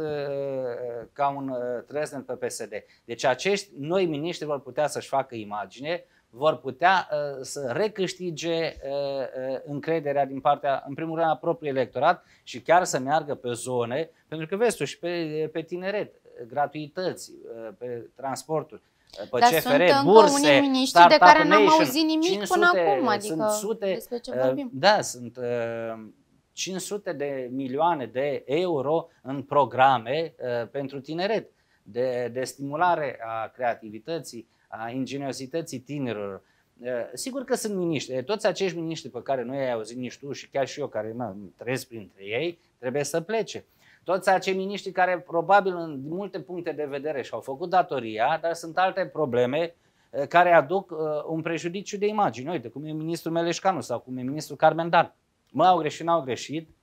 ca un uh, treznet pe P S D. Deci acești noi miniștri vor putea să-și facă imagine, vor putea uh, să recâștige uh, uh, încrederea din partea, în primul rând, a propriului electorat și chiar să meargă pe zone, pentru că vezi tu și pe, pe tineret, gratuități, uh, pe transporturi, pe Dar C F R, sunt burse, unii miniștri de care n-am auzit nimic cinci sute, până acum, adică sunt sute, despre ce vorbim. Da, sunt uh, cinci sute de milioane de euro în programe uh, pentru tineret, de, de stimulare a creativității, a ingeniozității tinerilor. Uh, sigur că sunt miniștri, toți acești miniștri pe care nu i-ai auzit nici tu și chiar și eu care na, trăiesc printre ei, trebuie să plece. Toți acei miniștri care probabil în multe puncte de vedere și-au făcut datoria, dar sunt alte probleme care aduc uh, un prejudiciu de imagine. Uite, cum e ministrul Meleșcanu sau cum e ministrul Carmen Dan. Mă, au greșit, n-au greșit,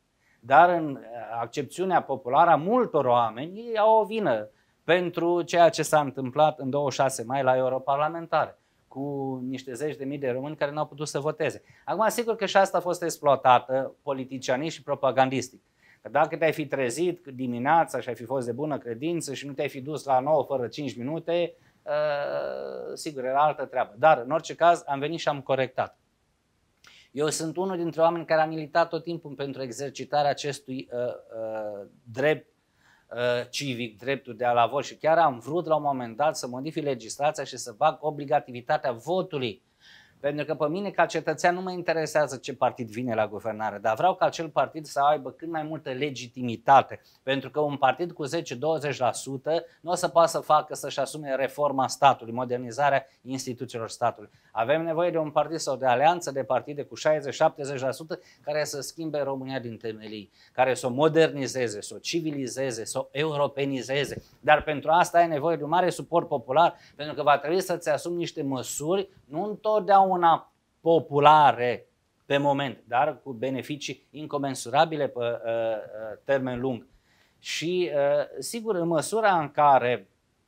Dar în accepțiunea populară a multor oameni, ei au o vină pentru ceea ce s-a întâmplat în douăzeci și șase mai la europarlamentare, cu niște zeci de mii de români care n-au putut să voteze. Acum, sigur că și asta a fost exploatată politicianist și propagandistic. Că dacă te-ai fi trezit dimineața și ai fi fost de bună credință și nu te-ai fi dus la nouă fără cinci minute, uh, sigur, era altă treabă. Dar, în orice caz, am venit și am corectat. Eu sunt unul dintre oameni care a militat tot timpul pentru exercitarea acestui uh, uh, drept uh, civic, dreptul de a la vot și chiar am vrut la un moment dat să modific legislația și să fac obligativitatea votului. Pentru că pe mine ca cetățean nu mă interesează ce partid vine la guvernare, dar vreau ca acel partid să aibă cât mai multă legitimitate. Pentru că un partid cu zece douăzeci la sută nu o să poată să facă să-și asume reforma statului, modernizarea instituțiilor statului. Avem nevoie de un partid sau de alianță de partide cu șaizeci șaptezeci la sută care să schimbe România din temelii, care să o modernizeze, să o civilizeze, să o europenizeze. Dar pentru asta ai nevoie de un mare suport popular, pentru că va trebui să-ți asumi niște măsuri, nu întotdeauna populare pe moment, dar cu beneficii incomensurabile pe uh, termen lung. Și uh, sigur, în măsura în care,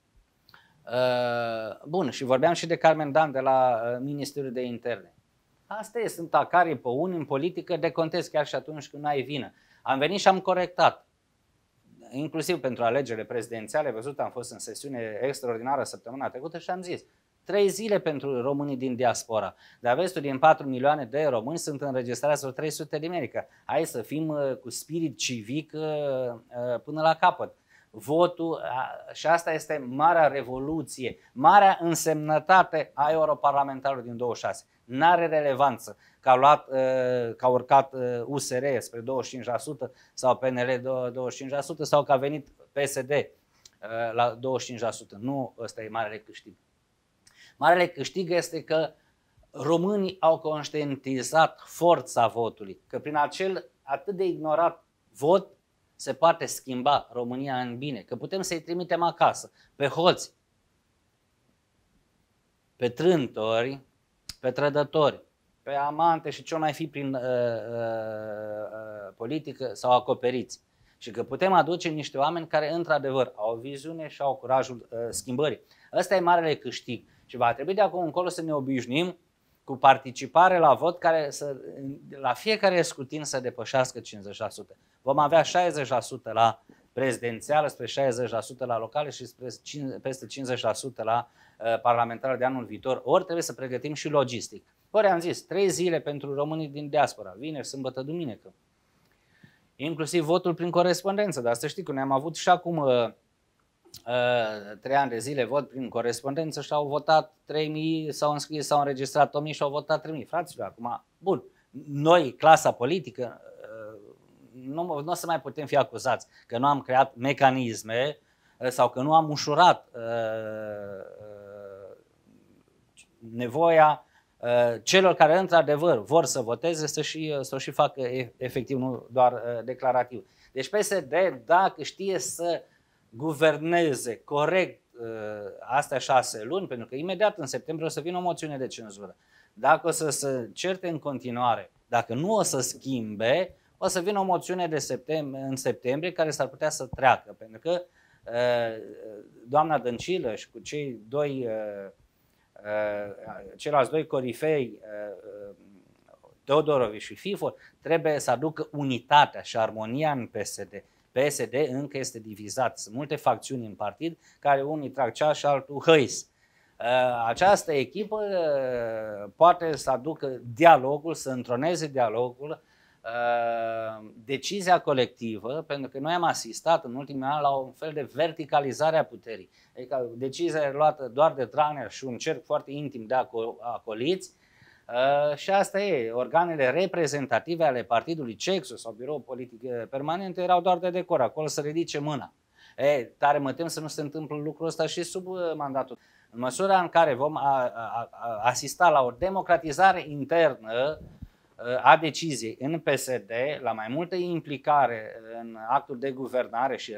uh, bun, și vorbeam și de Carmen Dan de la uh, Ministerul de Interne, asta e, sunt acarii pe unii în politică de context, chiar și atunci când nu ai vină. Am venit și am corectat, inclusiv pentru alegerile prezidențiale, văzut, am fost în sesiune extraordinară săptămâna trecută și am zis, trei zile pentru românii din diaspora. Dar vezi tu, din patru milioane de români sunt înregistrați vreo trei sute de mii. Hai să fim uh, cu spirit civic uh, uh, până la capăt. Votul, uh, și asta este marea revoluție, marea însemnătate a europarlamentarilor din douăzeci și șase. N-are relevanță că a, luat, uh, că a urcat uh, U S R spre douăzeci și cinci la sută sau P N L douăzeci și cinci la sută sau că a venit P S D uh, la douăzeci și cinci la sută. Nu, ăsta e marele câștig. Marele câștig este că românii au conștientizat forța votului, că prin acel atât de ignorat vot se poate schimba România în bine, că putem să-i trimitem acasă, pe hoți, pe trântori, pe trădători, pe amante și ce mai fi prin uh, uh, politică sau acoperiți. Și că putem aduce niște oameni care într-adevăr au o viziune și au curajul uh, schimbării. Ăsta e marele câștig. Și va trebui de acum încolo să ne obișnuim cu participare la vot care să, la fiecare scrutin să depășească cincizeci la sută. Vom avea șaizeci la sută la prezidențială, spre șaizeci la sută la locale și spre peste cincizeci la sută la uh, parlamentară de anul viitor. Ori trebuie să pregătim și logistic. Ori am zis, trei zile pentru românii din diaspora, vineri, sâmbătă, duminică. Inclusiv votul prin corespondență, dar să știi că ne-am avut și acum uh, uh, trei ani de zile vot prin corespondență și au votat trei mii, s-au înscris, s-au înregistrat o mie și au votat trei mii. Fraților, acum, bun, noi, clasa politică, uh, nu, nu o să mai putem fi acuzați că nu am creat mecanisme uh, sau că nu am ușurat uh, uh, nevoia celor care într-adevăr vor să voteze să și, să și facă efectiv, nu doar declarativ. Deci P S D, dacă știe să guverneze corect astea șase luni, pentru că imediat în septembrie o să vină o moțiune de cenzură, dacă o să se certe în continuare, dacă nu o să schimbe, o să vină o moțiune de septembrie, în septembrie care s-ar putea să treacă, pentru că doamna Dăncilă și cu cei doi ceilalți doi corifei, Teodorovici și Fifor, trebuie să aducă unitatea și armonia în P S D. P S D încă este divizat. Sunt multe facțiuni în partid care unii trag ceas și altul hăis. Această echipă poate să aducă dialogul, să întroneze dialogul, decizia colectivă, pentru că noi am asistat în ultimii ani la un fel de verticalizare a puterii. Adică decizia e luată doar de Dragnea și un cerc foarte intim de acoliți și asta e, organele reprezentative ale partidului C E X U sau Birou Politic Permanent erau doar de decor, acolo să ridice mâna. E, tare mă tem să nu se întâmplă lucrul ăsta și sub mandatul. În măsura în care vom a, a, a, asista la o democratizare internă a deciziei în P S D, la mai multă implicare în actul de guvernare și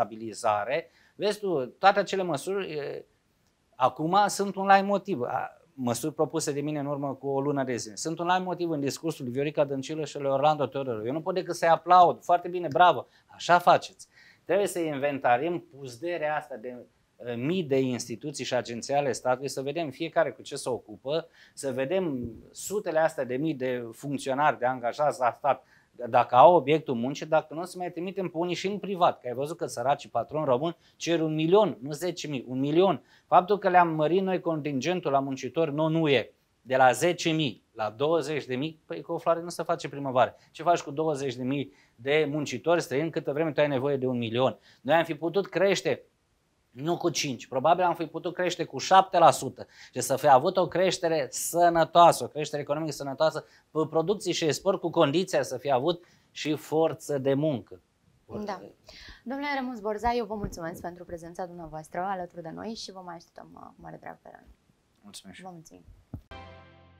responsabilizare, vezi tu, toate acele măsuri acum sunt un leitmotiv. măsuri propuse de mine în urmă cu o lună de zile. Sunt un alt motiv în discursul lui Viorica Dăncilă și lui Orlando Teodoro. Eu nu pot decât să-i aplaud. Foarte bine, bravo. Așa faceți. Trebuie să inventariem puzderea asta de uh, mii de instituții și agenții ale statului, să vedem fiecare cu ce se ocupă, să vedem sutele astea de mii de funcționari, de angajați la stat, dacă au obiectul muncii, dacă nu o să mai trimitem pe unii și în privat, că ai văzut că săracii patroni români cer un milion, nu zece mii, un milion. Faptul că le-am mărit noi contingentul la muncitori nu nu e de la zece mii la douăzeci de mii, păi cu o floare nu se face primăvară. Ce faci cu douăzeci de mii de muncitori străini câtă vreme tu ai nevoie de un milion? Noi am fi putut crește nu cu cinci, probabil am fi putut crește cu șapte la sută și să fi avut o creștere sănătoasă, o creștere economică sănătoasă pe producție și export, cu condiția să fie avut și forță de muncă. Da. Domnule Remus Borzai, eu vă mulțumesc pentru prezența dumneavoastră alături de noi și vă mai așteptăm cu mare drag pe la noi. Mulțumesc. Vă mulțumim.